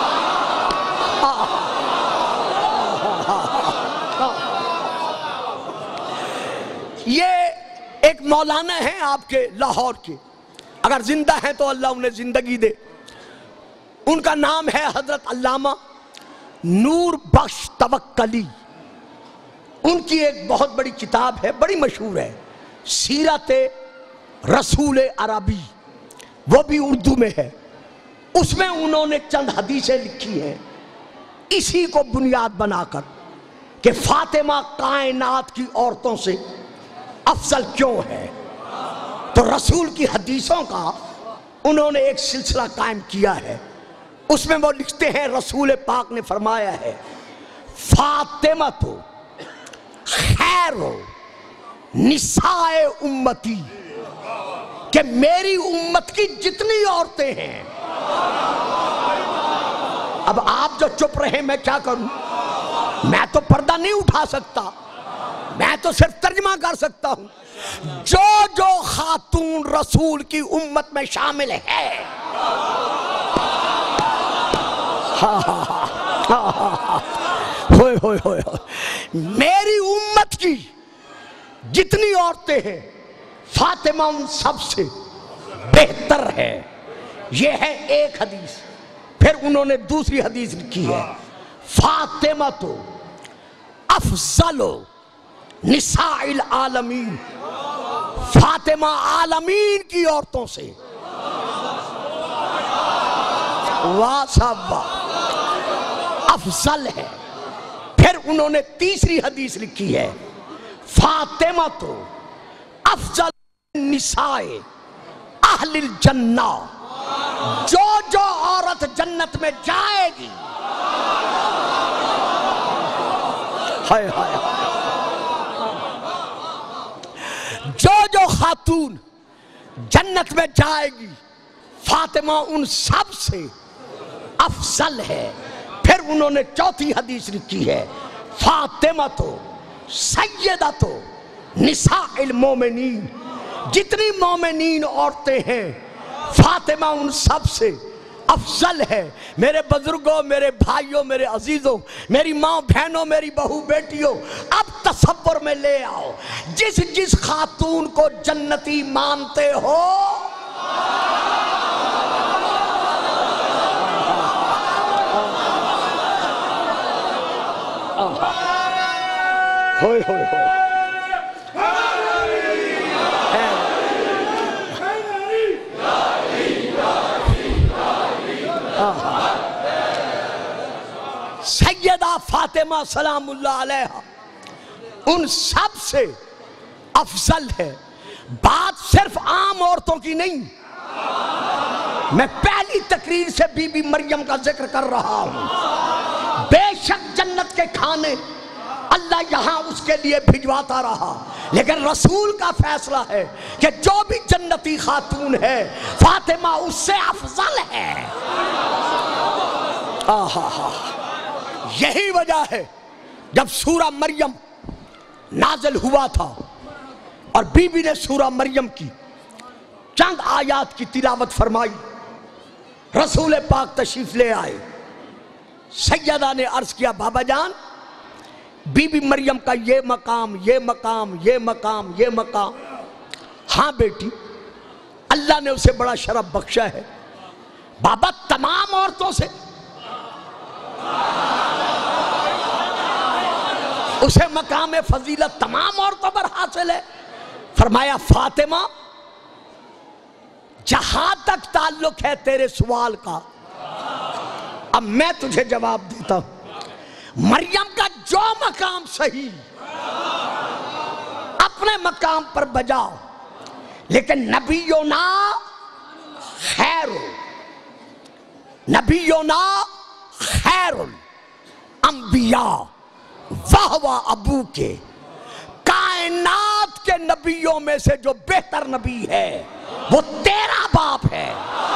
یہ ایک مولانا ہیں آپ کے لاہور کے, اگر زندہ ہیں تو اللہ انہیں زندگی دے. ان کا نام ہے حضرت علامہ نور بخش توکلی. ان کی ایک بہت بڑی کتاب ہے, بڑی مشہور ہے, سیرت رسول عربی, وہ بھی اردو میں ہے. اس میں انہوں نے چند حدیثیں لکھی ہیں اسی کو بنیاد بنا کر کہ فاطمہ کائنات کی عورتوں سے افضل کیوں ہے. تو رسول کی حدیثوں کا انہوں نے ایک سلسلہ قائم کیا ہے. اس میں وہ لکھتے ہیں رسول پاک نے فرمایا ہے فاطمہ تو خیر نساء امتی, کہ میری امت کی جتنی عورتیں ہیں. اب آپ جو چپ رہے میں کیا کروں, میں تو پردہ نہیں اٹھا سکتا, میں تو صرف ترجمہ کر سکتا ہوں. جو جو خاتون رسول کی امت میں شامل ہے ہوئے ہوئے ہوئے میری امت کی جتنی عورتیں ہیں فاطمہ ان سب سے بہتر ہے. یہ ہے ایک حدیث. پھر انہوں نے دوسری حدیث لکھی ہے فاطمہ تو افضل نساء العالمین, فاطمہ عالمین کی عورتوں سے واہ صاحب واہ افضل ہے. پھر انہوں نے تیسری حدیث لکھی ہے فاطمہ تو افضل نساء اہل الجنہ, جو جو عورت جنت میں جائے گی ہائے ہائے جو جو خاتون جنت میں جائے گی فاطمہ ان سب سے افضل ہے. پھر انہوں نے چوتھی حدیث لکھی ہے فاطمہ تو سیدہ تو نساء المومنین, جتنی مومنین عورتیں ہیں فاطمہ ان سب سے افضل ہے۔ میرے بزرگوں، میرے بھائیوں، میرے عزیزوں، میری ماں بہنوں، میری بہو بیٹیوں، اب تصور میں لے آؤ، جس جس خاتون کو جنتی مانتے ہو ہوئے ہوئے ہوئے سیدہ فاطمہ سلام اللہ علیہ ان سب سے افضل ہے۔ بات صرف عام عورتوں کی نہیں، میں پہلی تقریر سے بی بی مریم کا ذکر کر رہا ہوں۔ بے شک جنت کے کھانے اللہ یہاں اس کے لیے بھجواتا رہا، لیکن رسول کا فیصلہ ہے کہ جو بھی جنتی خاتون ہے فاطمہ اس سے افضل ہے۔ آہا ہا، یہی وجہ ہے جب سورہ مریم نازل ہوا تھا اور بی بی نے سورہ مریم کی چند آیات کی تلاوت فرمائی، رسول پاک تشریف لے آئے، سیدہ نے عرض کیا بابا جان بی بی مریم کا یہ مقام یہ مقام یہ مقام یہ مقام۔ ہاں بیٹی، اللہ نے اسے بڑا شرف بخشا ہے۔ بابا تمام عورتوں سے اسے مقام فضیلت تمام عورتوں پر حاصل ہے۔ فرمایا فاطمہ جہاں تک تعلق ہے تیرے سوال کا، اب میں تجھے جواب دیتا ہوں، مریم کا جو مقام صحیح اپنے مقام پر بجاؤ، لیکن نبینا خیر نبینا خیر الانبیاء وہو ابو کے، کائنات کے نبیوں میں سے جو بہتر نبی ہے وہ تیرا باپ ہے۔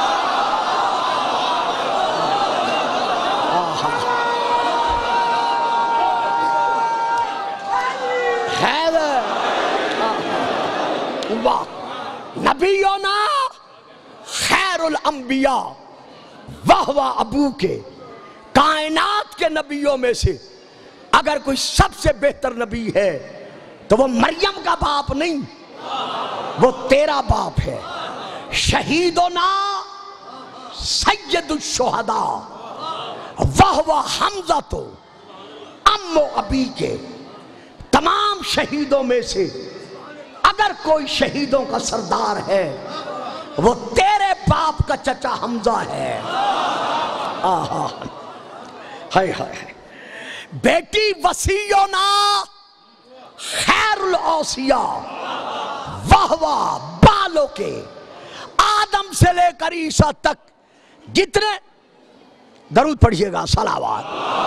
نبینا خیر الانبیاء وہو ابو کے، کائنات کے نبیوں میں سے اگر کوئی سب سے بہتر نبی ہے تو وہ مریم کا باپ نہیں، وہ تیرا باپ ہے۔ شہیدنا سید الشہداء وہو حمزہ تو ام ابی کے، تمام شہیدوں میں سے اگر کوئی شہیدوں کا سردار ہے وہ تیرے باپ کا چچا حمزہ ہے۔ آہا ہائے ہائے، بیٹی وصینا خیر الاوصیاء وہو بالوں کے، آدم سے لے کر عیسیٰ تک جتنے، درود پڑھیے گا صلوات،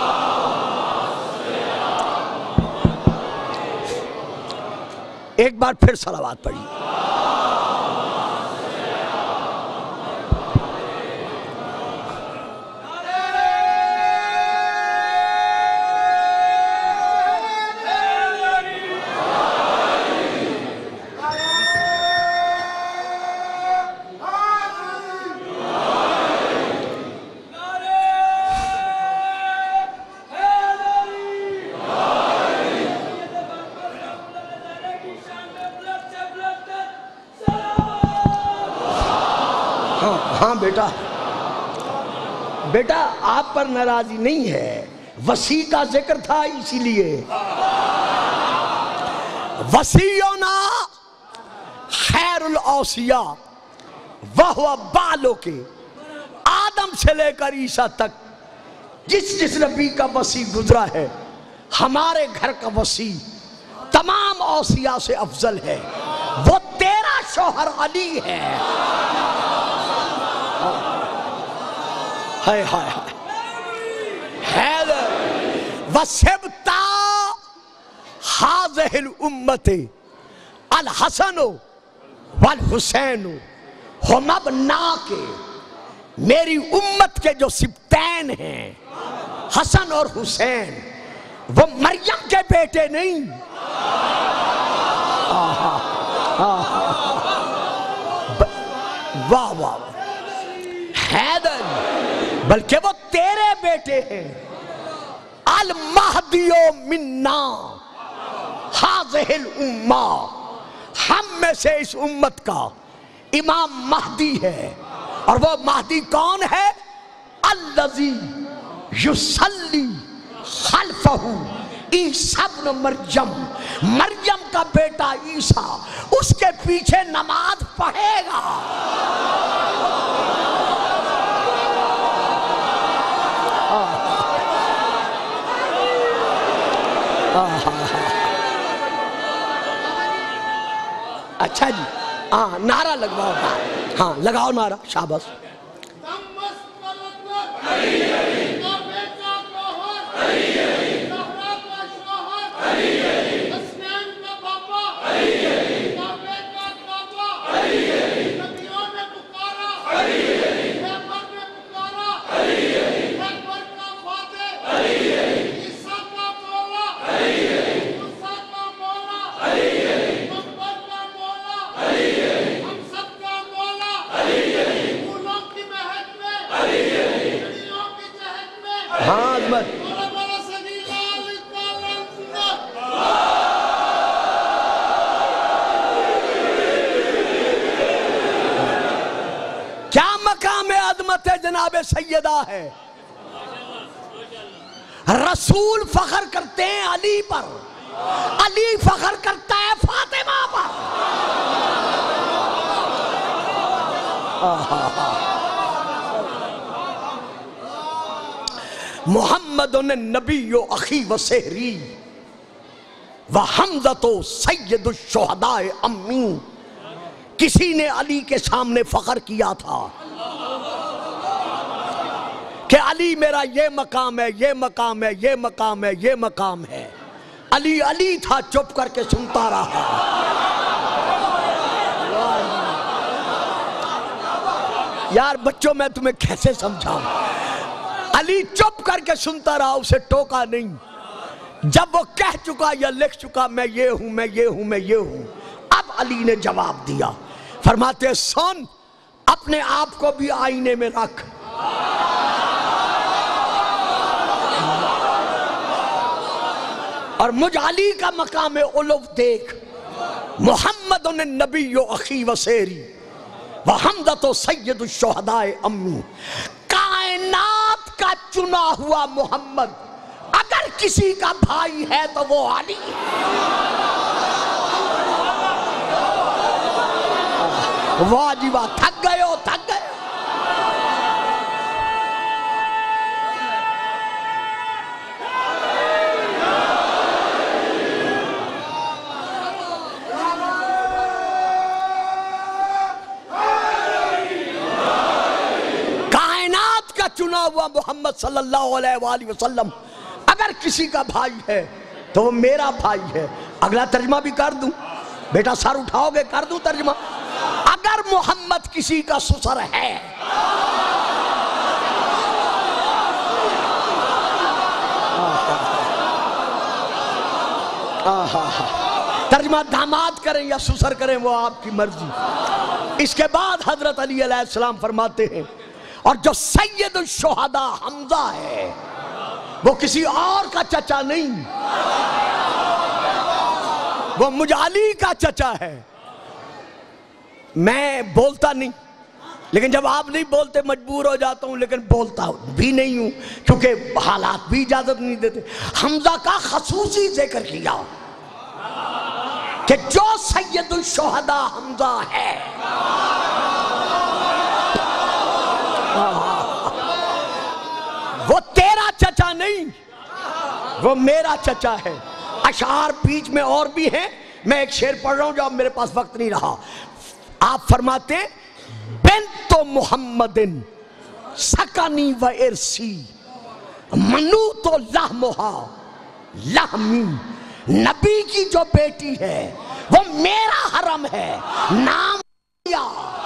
ایک بار پھر صلوات پڑھیے۔ ہاں بیٹا، بیٹا آپ پر ناراضی نہیں ہے، وسیع کا ذکر تھا اسی لیے۔ وصینا خیر الاوصیاء وہو بالوں کے، آدم سے لے کر عیسیٰ تک جس جس نبی کا وصی گزرا ہے، ہمارے گھر کا وصی تمام اوصیاء سے افضل ہے، وہ تیرا شوہر علی ہے۔ ہائے ہائے ہائے، حیدر وَسِبْتَا حَاذِهِ الْأُمَّةِ الْحَسَنُ وَالْحُسَيْنُ ہُمَا ابْنَاکِ، میری امت کے جو سبتین ہیں حسن اور حسین وہ مریم کے بیٹے نہیں۔ واہ واہ، حیدر بلکہ وہ تیرے بیٹے ہیں۔ المہدیو منا ہذہ الامہ، ہم میں سے اس امت کا امام مہدی ہے، اور وہ مہدی کون ہے؟ الذی یصلی خلفہ عیسیٰ ابن مریم، مریم کا بیٹا عیسیٰ اس کے پیچھے نماز پڑھے گا۔ اچھا جی، ہاں نعرہ لگواؤ، ہاں لگاؤ نعرہ، شاباش۔ ہاں عظمت، کیا مقام عظمت جناب سیدہ ہے۔ رسول فخر کرتے ہیں علی پر، علی فخر کرتا ہے فاطمہ پر۔ محمد النبی و اخی و سہری و حمزہ سید الشہداء امی، کسی نے علی کے سامنے فخر کیا تھا کہ علی میرا یہ مقام ہے، یہ مقام ہے، یہ مقام ہے، یہ مقام ہے۔ علی علی تھا، چپ کر کے سنتا رہا۔ یار بچوں میں تمہیں کیسے سمجھاؤں، علی چپ کر کے سنتا رہا، اسے ٹوکا نہیں۔ جب وہ کہہ چکا یا لکھ چکا میں یہ ہوں، میں یہ ہوں، میں یہ ہوں، اب علی نے جواب دیا، فرماتے سن اپنے آپ کو بھی آئینے میں رکھ۔ اور مجھ علی کا مقام علو دیکھ، محمد النبی و اخی و سیری و حمزہ سید الشہداء امی، کائنات کا چنا ہوا محمد اگر کسی کا بھائی ہے تو وہ علی ہے۔ واہ جی واہ، تھک گئے ہو، تھک گئے ہو۔ کائنات کا چنا ہوا محمد صلی اللہ علیہ وآلہ وسلم اگر کسی کا بھائی ہے تو وہ میرا بھائی ہے۔ اگلا ترجمہ بھی کر دوں، بیٹا سر اٹھاؤ گے، کر دوں ترجمہ۔ اگر محمد کسی کا سسر ہے ترجمہ داماد کریں یا سسر کریں وہ آپ کی مرضی۔ اس کے بعد حضرت علی علیہ السلام فرماتے ہیں اور جو سید الشہداء حمزہ ہے وہ کسی اور کا چچا نہیں، وہ مجھ علی کا چچا ہے۔ میں بولتا نہیں، لیکن جب آپ نہیں بولتے مجبور ہو جاتا ہوں، لیکن بولتا بھی نہیں ہوں کیونکہ حالات بھی اجازت نہیں دیتے۔ حمزہ کا خصوصی ذکر کیا کہ جو سید الشہداء حمزہ ہے وہ تیرا چچا نہیں، وہ میرا چچا ہے۔ اشعار بیچ میں اور بھی ہیں، میں ایک شعر پڑھ رہا ہوں جو اب میرے پاس وقت نہیں رہا۔ آپ فرماتے بنت محمد سکنی و ارسی منوط لحمہا لحمی، نبی کی جو بیٹی ہے وہ میرا حرم ہے، نام دیا۔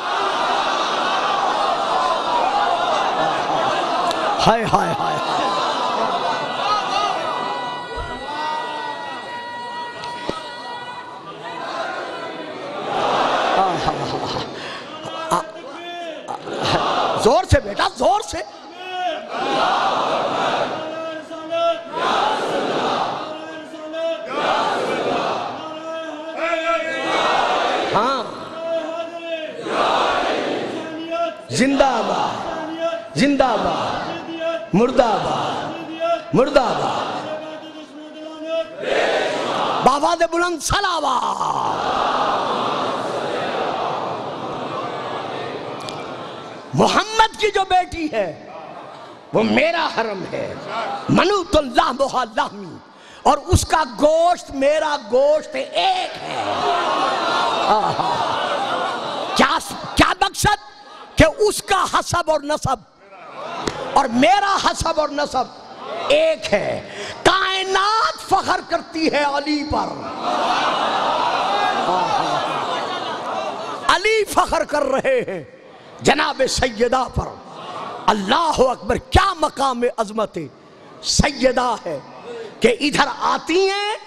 ہائے ہائے ہائے زور سے بیٹا، زور سے۔ मुर्दाबाद मुर्दाबाद मुर्दाबाद बाबा दे बुलंद सलावत। मोहम्मद की जो बेटी है वो मेरा हरम है, मनुतुल्लाह मुहल्लामी, और उसका गोश्त मेरा गोश्त एक है। क्या क्या मकसद कि उसका हसब और नसब और मेरा हसब और नसब एक है। कायनात फख्र करती है अली पर, अली फख्र कर रहे हैं जनाब सैयदा पर। अल्लाह अकबर, क्या मकाम अजमत सैयदा है कि इधर आती हैं,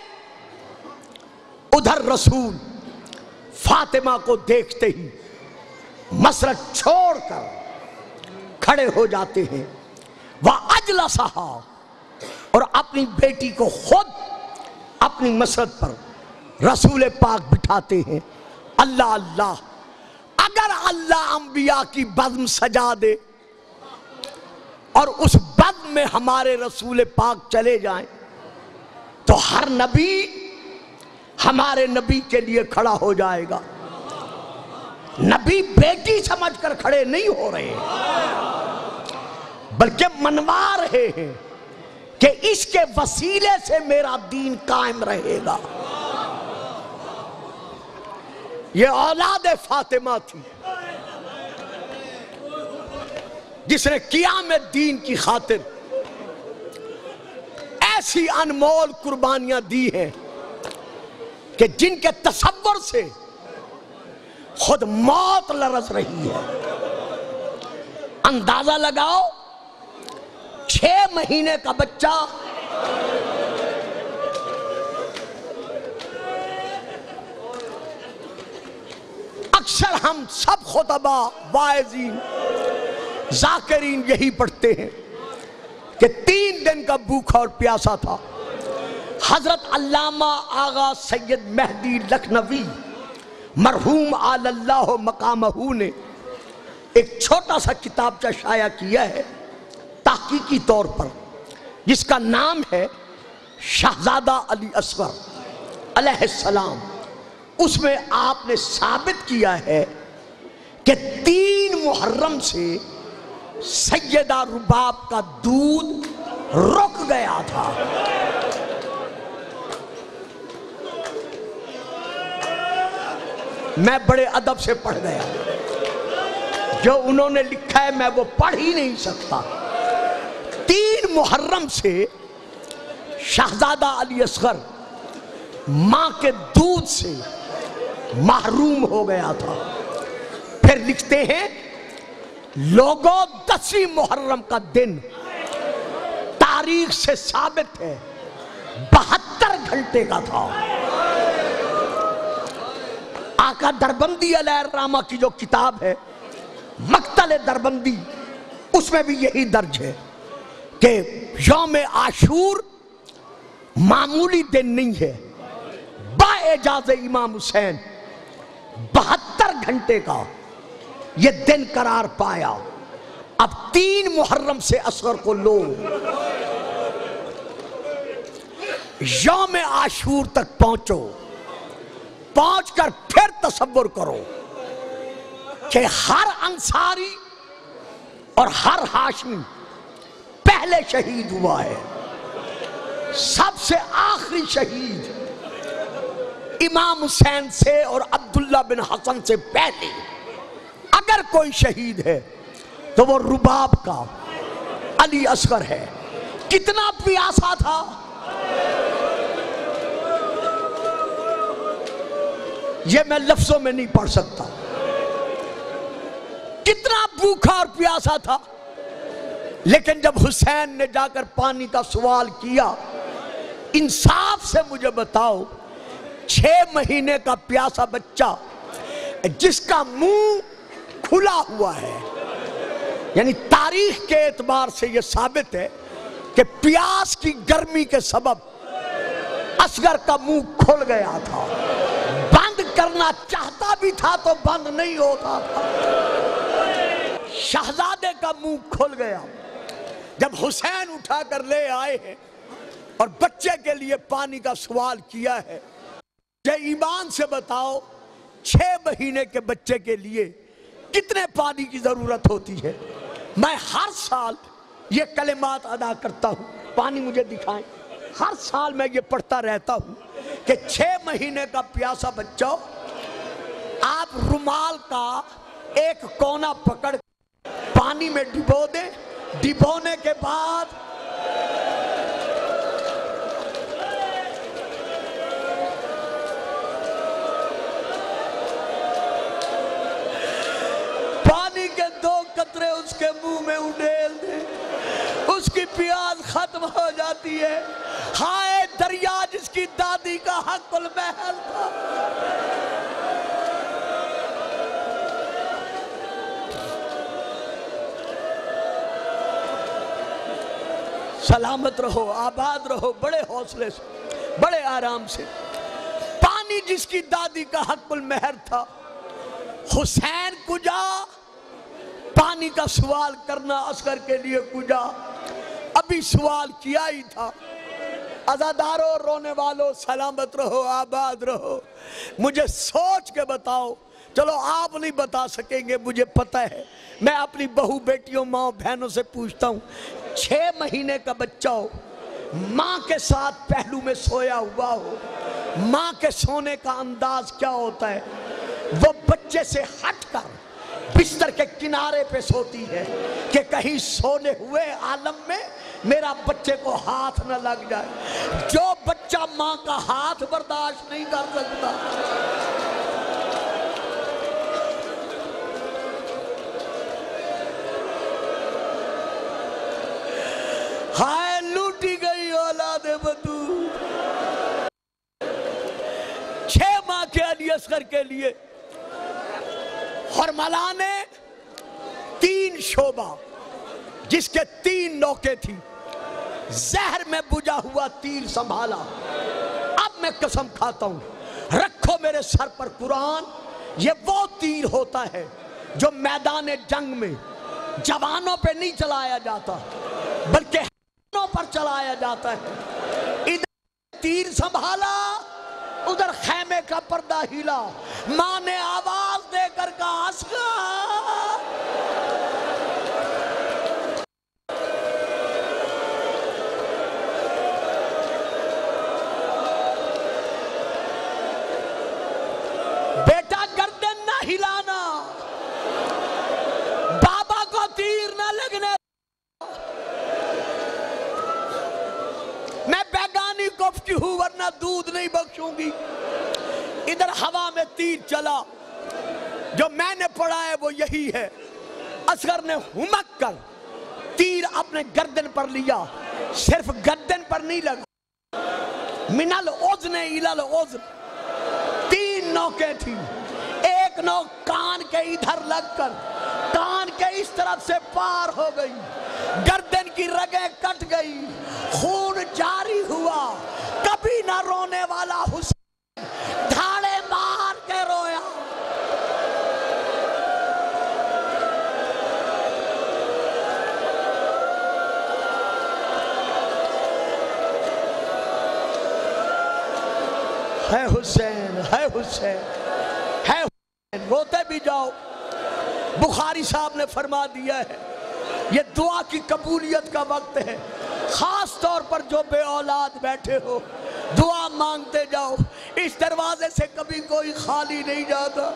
उधर रसूल फातिमा को देखते ही मसरत छोड़कर खड़े हो जाते हैं। वह अजलसहा, और अपनी बेटी को खुद अपनी मसरत पर रसूल पाक बिठाते हैं। अल्लाह अल्लाह, अगर अल्लाह अंबिया की बज़्म सजा दे और उस बज़्म में हमारे रसूल पाक चले जाएं, तो हर नबी हमारे नबी के लिए खड़ा हो जाएगा। नबी बेटी समझकर खड़े नहीं हो रहे, बल्कि मनवा रहे हैं कि इसके वसीले से मेरा दीन कायम रहेगा। ये औलाद फातिमा थी जिसने क़ियाम दीन की खातिर ऐसी अनमोल कुर्बानियां दी हैं कि जिनके तसव्वुर से खुद मौत लरज़ रही है। अंदाजा लगाओ, छह महीने का बच्चा अक्सर हम सब खुतबा वाइज़ीन ज़ाकिरीन यही पढ़ते हैं कि तीन दिन का भूखा और प्यासा था। हजरत अल्लामा आगा सैयद मेहदी लखनवी मरहूम आलल्लाह मकामहू ने एक छोटा सा किताबचा शाया किया है तहकीकी तौर पर, जिसका नाम है शहजादा अली असगर अलैहिस्सलाम। उसमें आपने साबित किया है कि तीन मुहर्रम से सैयदा रुबाब का दूध रुक गया था। मैं बड़े अदब से पढ़ गया, जो उन्होंने लिखा है मैं वो पढ़ ही नहीं सकता। तीन मुहर्रम से शहजादा अली असगर मां के दूध से महरूम हो गया था। फिर लिखते हैं, लोगों दसवीं मुहर्रम का दिन तारीख से साबित है बहत्तर घंटे का था। आका दरबंदी अलैहिर्रहमा की जो किताब है मक्तल दरबंदी, उसमें भी यही दर्ज है कि यौम आशूर मामूली दिन नहीं है। बाएजाज़े इमाम हुसैन बहत्तर घंटे का ये दिन करार पाया। अब तीन मुहर्रम से असगर को लो, यौम आशूर तक पहुंचो, पहुंचकर फिर तसव्वुर करो कि हर अंसारी और हर हाशमी पहले शहीद हुआ है। सबसे आखिरी शहीद इमाम हुसैन से और अब्दुल्ला बिन हसन से पहले अगर कोई शहीद है तो वो रुबाब का अली असगर है। कितना प्यासा था, ये मैं लफ्जों में नहीं पढ़ सकता। कितना भूखा और प्यासा था। लेकिन जब हुसैन ने जाकर पानी का सवाल किया, इंसाफ से मुझे बताओ, छह महीने का प्यासा बच्चा जिसका मुंह खुला हुआ है, यानी तारीख के एतबार से यह साबित है कि प्यास की गर्मी के सबब असगर का मुंह खुल गया था। बंद करना चाहता भी था तो बंद नहीं होता था। शहजादे का मुंह खुल गया। جب حسین اٹھا کر لے آئے ہیں اور بچے کے لیے پانی کا سوال کیا ہے، یہ ایمان سے بتاؤ چھ مہینے کے بچے کے لیے کتنے پانی کی ضرورت ہوتی ہے؟ میں ہر سال یہ کلمات ادا کرتا ہوں، پانی مجھے دکھائیں، ہر سال میں یہ پڑھتا رہتا ہوں کہ چھ مہینے کا پیاسا بچہ آپ رومال کا ایک کونا پکڑ پانی میں ڈبو دیں، ڈبونے کے بعد پانی کے دو قطرے اس کے منہ میں اڈیل دیں، اس کی پیاس ختم ہو جاتی ہے۔ ہائے دریا جس کی دادی کا حق المحل تھا، سلامت رہو، آباد رہو، بڑے حوصلے سے، بڑے آرام سے۔ پانی جس کی دادی کا حق المحر تھا، حسین کجا پانی کا سوال کرنا عسکر کے لیے کجا، ابھی سوال کیا ہی تھا۔ عزاداروں، رونے والوں، سلامت رہو، آباد رہو۔ مجھے سوچ کے بتاؤ، چلو آپ نہیں بتا سکیں گے، مجھے پتہ ہے، میں اپنی بہو بیٹیوں ماں بہنوں سے پوچھتا ہوں، چھ مہینے کا بچہ ہو، ماں کے ساتھ پہلو میں سویا ہوا ہو، ماں کے سونے کا انداز کیا ہوتا ہے؟ وہ بچے سے ہٹ کر بستر کے کنارے پہ سوتی ہے کہ کہیں سونے ہوئے عالم میں میرا بچے کو ہاتھ نہ لگ جائے۔ جو بچہ ماں کا ہاتھ برداشت نہیں کر سکتا، ہائے لوٹی گئی اولاد بدو۔ چھ ماہ کے علی اصغر کے لیے حرملہ نے تین شعبہ جس کے تین نوکیں تھی، زہر میں بجھا ہوا تیر سنبھالا۔ اب میں قسم کھاتا ہوں، رکھو میرے سر پر قرآن، یہ وہ تیر ہوتا ہے جو میدان جنگ میں جوانوں پہ نہیں چلایا جاتا بلکہ پر چلایا جاتا ہے۔ ادھر تیر سنبھالا، ادھر خیمے کا پردہ ہلا، ماں نے آواز دے کر کہا اصغر۔ بیٹا گردن نہ ہلانا، بابا کو تیر نہ لگنے، میں بیگانی کفتی ہوں ورنہ دودھ نہیں بخشوں گی۔ ادھر ہوا میں تیر چلا، جو میں نے پڑھا ہے وہ یہی ہے، اصغر نے ہمک کر تیر اپنے گردن پر لیا، صرف گردن پر نہیں لگا، من الاذن الی الاذن، تین نوکیں تھیں، ایک نوک کان کے ادھر لگ کر کان کے اس طرف سے پار ہو گئی، گردن کی رگیں کٹ گئی، خون جاری ہوا۔ کبھی نہ رونے والا حسین دھاڑے مار کے رویا۔ ہے حسین، ہے حسین، ہے حسین، روتے بھی جاؤ۔ بخاری صاحب نے فرما دیا ہے یہ دعا کی قبولیت کا وقت ہے، خاص طور پر جو بے اولاد بیٹھے ہو دعا مانگتے جاؤ، اس دروازے سے کبھی کوئی خالی نہیں جاتا۔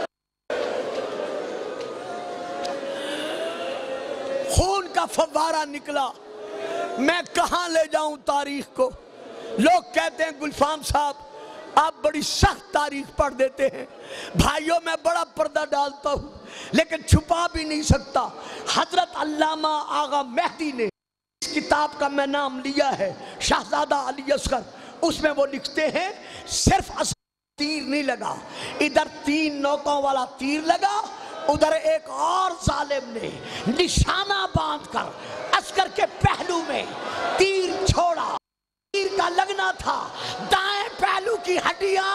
خون کا فوارہ نکلا، میں کہاں لے جاؤں تاریخ کو؟ لوگ کہتے ہیں گلفام صاحب آپ بڑی سخت تاریخ پڑھ دیتے ہیں۔ بھائیوں میں بڑا پردہ ڈالتا ہوں لیکن چھپا بھی نہیں سکتا۔ حضرت علامہ آغا مہدی نے اس کتاب کا میں نام لیا ہے شہزادہ علی اصغر، اس میں وہ لکھتے ہیں صرف تیر نہیں لگا، ادھر تین نوکوں والا تیر لگا، ادھر ایک اور ظالم نے نشانہ باندھ کر عسکر کے پہلو میں تیر چھوڑا۔ تیر کا لگنا تھا دائیں پہلو کی ہڈیاں،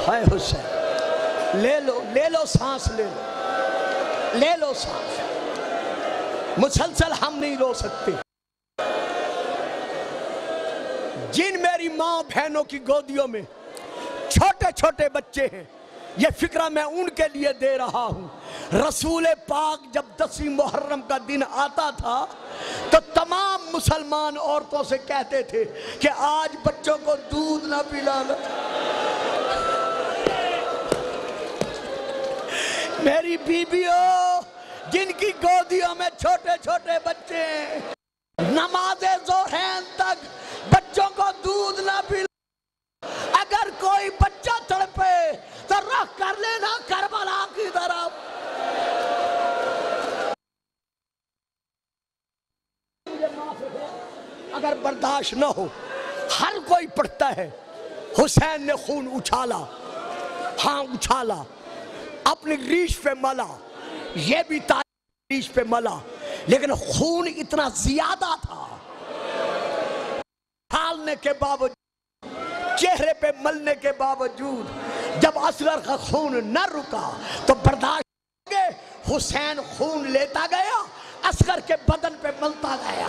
ہائے حسین، لے لو لے لو سانس، لے لو لے لو سانس، مسلسل ہم نہیں رو سکتے۔ جن میری ماں بہنوں کی گودیوں میں چھوٹے چھوٹے بچے ہیں، یہ فکرہ میں ان کے لیے دے رہا ہوں۔ رسول پاک جب دسویں محرم کا دن آتا تھا تو تمام مسلمان عورتوں سے کہتے تھے کہ آج بچوں کو دودھ نہ پلانا۔ میری بیویوں جن کی گودیوں میں چھوٹے چھوٹے بچے ہیں، نماز ظہرین تک بچوں کو دودھ نہ پلانا۔ اگر کوئی بچہ تڑپے تو رخ کر لینا کربلا کی طرف۔ اگر برداشت نہ ہو، ہر کوئی پڑھتا ہے حسین نے خون اچھالا، ہاں اچھالا، اپنی ریش پہ ملا، یہ بھی تاریخ ریش پہ ملا، لیکن خون اتنا زیادہ تھا، ڈالنے کے باوجود، چہرے پہ ملنے کے باوجود، جب اصغر کا خون نہ رکا تو برداشت کے حسین خون لیتا گیا، اصغر کے بدن پہ ملتا گیا۔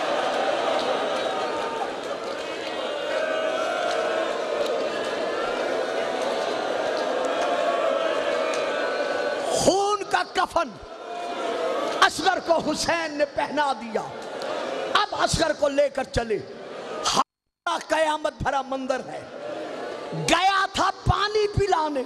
خون کا کفن اصغر کو حسین نے پہنا دیا۔ اب اصغر کو لے کر چلے، قیامت بھرا منظر ہے۔ گیا تھا پانی پلانے،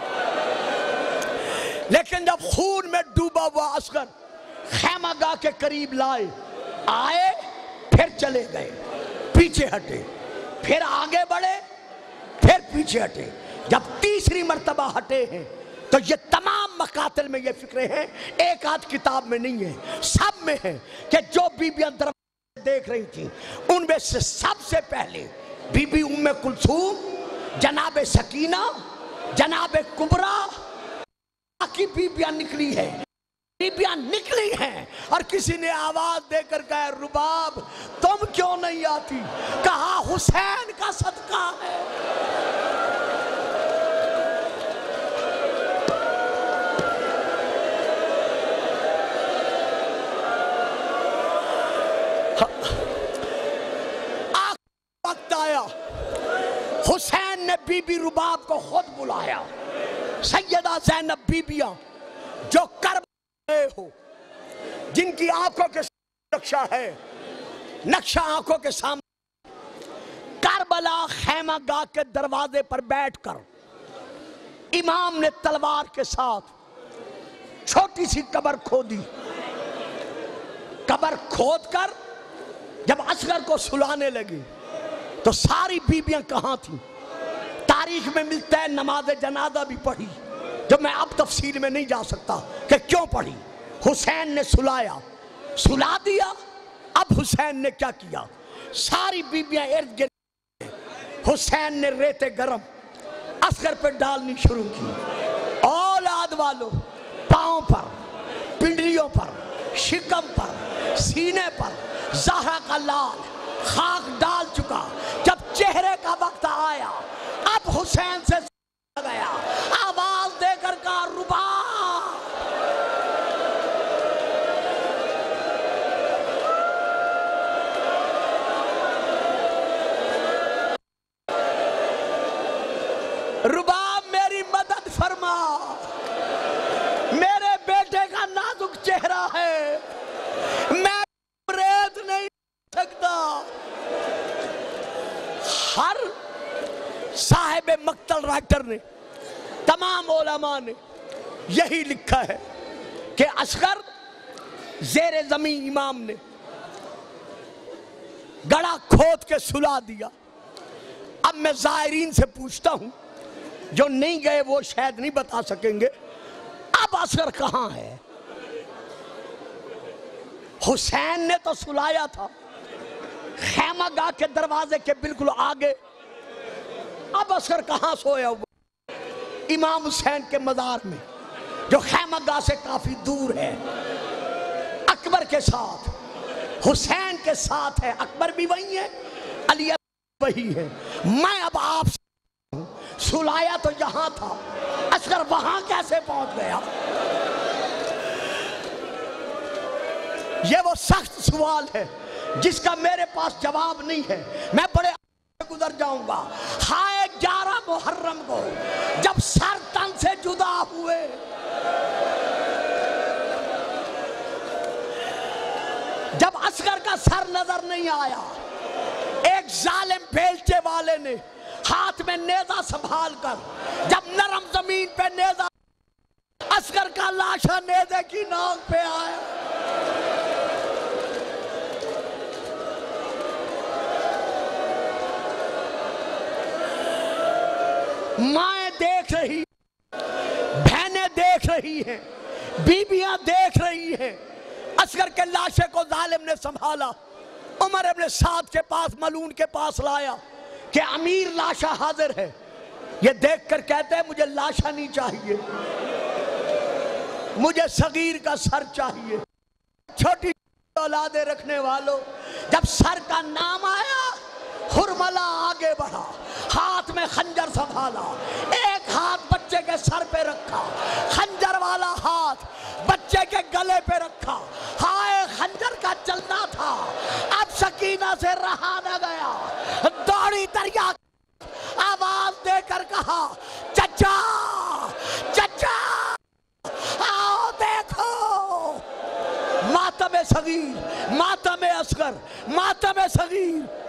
لیکن جب خون میں ڈوبا ہوا اصغر خیمہ گاہ کے قریب لائے، آئے پھر چلے گئے، پیچھے ہٹے، پھر آگے بڑھے، پھر پیچھے ہٹے۔ جب تیسری مرتبہ ہٹے ہیں تو یہ تمام مقاتل میں یہ فکرے ہیں، ایک آدھ کتاب میں نہیں ہے، سب میں ہے کہ جو بیبیاں دروازے دیکھ رہی تھی ان میں سے سب سے پہلے بی بی ام کلثوم، جناب سکینہ، جناب کبریٰ کی بیبیاں نکلی ہیں، بیبیاں نکلی ہیں، اور کسی نے آواز دے کر کہا رباب تم کیوں نہیں آتی؟ کہا حسین کا صدقہ ہے۔ وقت آیا، حسین نے بی بی رباب کو خود بلایا۔ سیدہ زینب بیبیاں جو کربلا گئے ہو، جن کی آنکھوں کے سامنے نقشہ ہے، نقشہ آنکھوں کے سامنے، کربلا خیمہ گاہ کے دروازے پر بیٹھ کر امام نے تلوار کے ساتھ چھوٹی سی قبر کھودی۔ قبر کھود کر جب اصغر کو سلانے لگی تو ساری بیبیاں کہاں تھیں؟ تاریخ میں ملتا ہے نماز جنازہ بھی پڑھی، جو میں اب تفصیل میں نہیں جا سکتا کہ کیوں پڑھی۔ حسین نے سلایا، سلا دیا۔ اب حسین نے کیا کیا؟ ساری بیبیاں ارد گرد، حسین نے ریتے گرم اصغر پہ ڈالنی شروع کی۔ اولاد والوں پاؤں پر، پنڈلیوں پر، شکم پر، سینے پر زہرا کا لال خاک ڈال چکا۔ جب چہرے کا وقت آیا، اب حسین سے گیا، آواز دے کر کہا رباب۔ رباب میری مدد فرما، میرے بیٹے کا نازک چہرہ ہے، میں ریت نہیں سکتا۔ ہر صاحب مقتل رائٹر نے، تمام علماء نے یہی لکھا ہے کہ اصغر زیر زمین امام نے گڑا کھود کے سلا دیا۔ اب میں زائرین سے پوچھتا ہوں، جو نہیں گئے وہ شاید نہیں بتا سکیں گے، اب اصغر کہاں ہے؟ حسین نے تو سلایا تھا خیمہ گاہ کے دروازے کے بالکل آگے، اب اصغر کہاں سویا ہوا؟ امام حسین کے مزار میں، جو خیمہ گاہ سے کافی دور ہے، اکبر کے ساتھ، حسین کے ساتھ ہے۔ اکبر بھی وہی ہے، علی وہی ہے۔ میں اب آپ سے سلایا تو یہاں تھا، اصغر وہاں کیسے پہنچ گیا؟ یہ وہ سخت سوال ہے جس کا میرے پاس جواب نہیں ہے، میں بڑے گزر جاؤں گا۔ ہائے گیارہ محرم کو جب سر تن سے جدا ہوئے، جب اصغر کا سر نظر نہیں آیا، ایک ظالم بیلچے والے نے ہاتھ میں نیزہ سنبھال کر جب نرم زمین پہ نیزہ، اصغر کا لاشا نیزے کی ناک پہ آیا۔ مائیں دیکھ رہی، بہنیں دیکھ رہی ہیں، بیبیاں دیکھ رہی ہیں، اصغر کے لاشے کو ظالم نے سنبھالا، عمر ابن سعد کے پاس، ملعون کے پاس لایا کہ امیر لاشا حاضر ہے۔ یہ دیکھ کر کہتے ہیں مجھے لاشا نہیں چاہیے، مجھے صغیر کا سر چاہیے۔ چھوٹی اولادیں رکھنے والوں، جب سر کا نام آیا، حرملہ آگے بڑھا، ہاتھ میں خنجر سنبھالا، ایک ہاتھ بچے کے سر پہ رکھا، خنجر والا ہاتھ بچے کے گلے پہ رکھا۔ ہائے خنجر کا چلنا تھا، اب سکینہ سے رہا نہ گیا، دوڑی دریا آواز دے کر کہا چچا چچا آؤ دیکھو، ماتم صغیر، ماتم اصغر، ماتم صغیر۔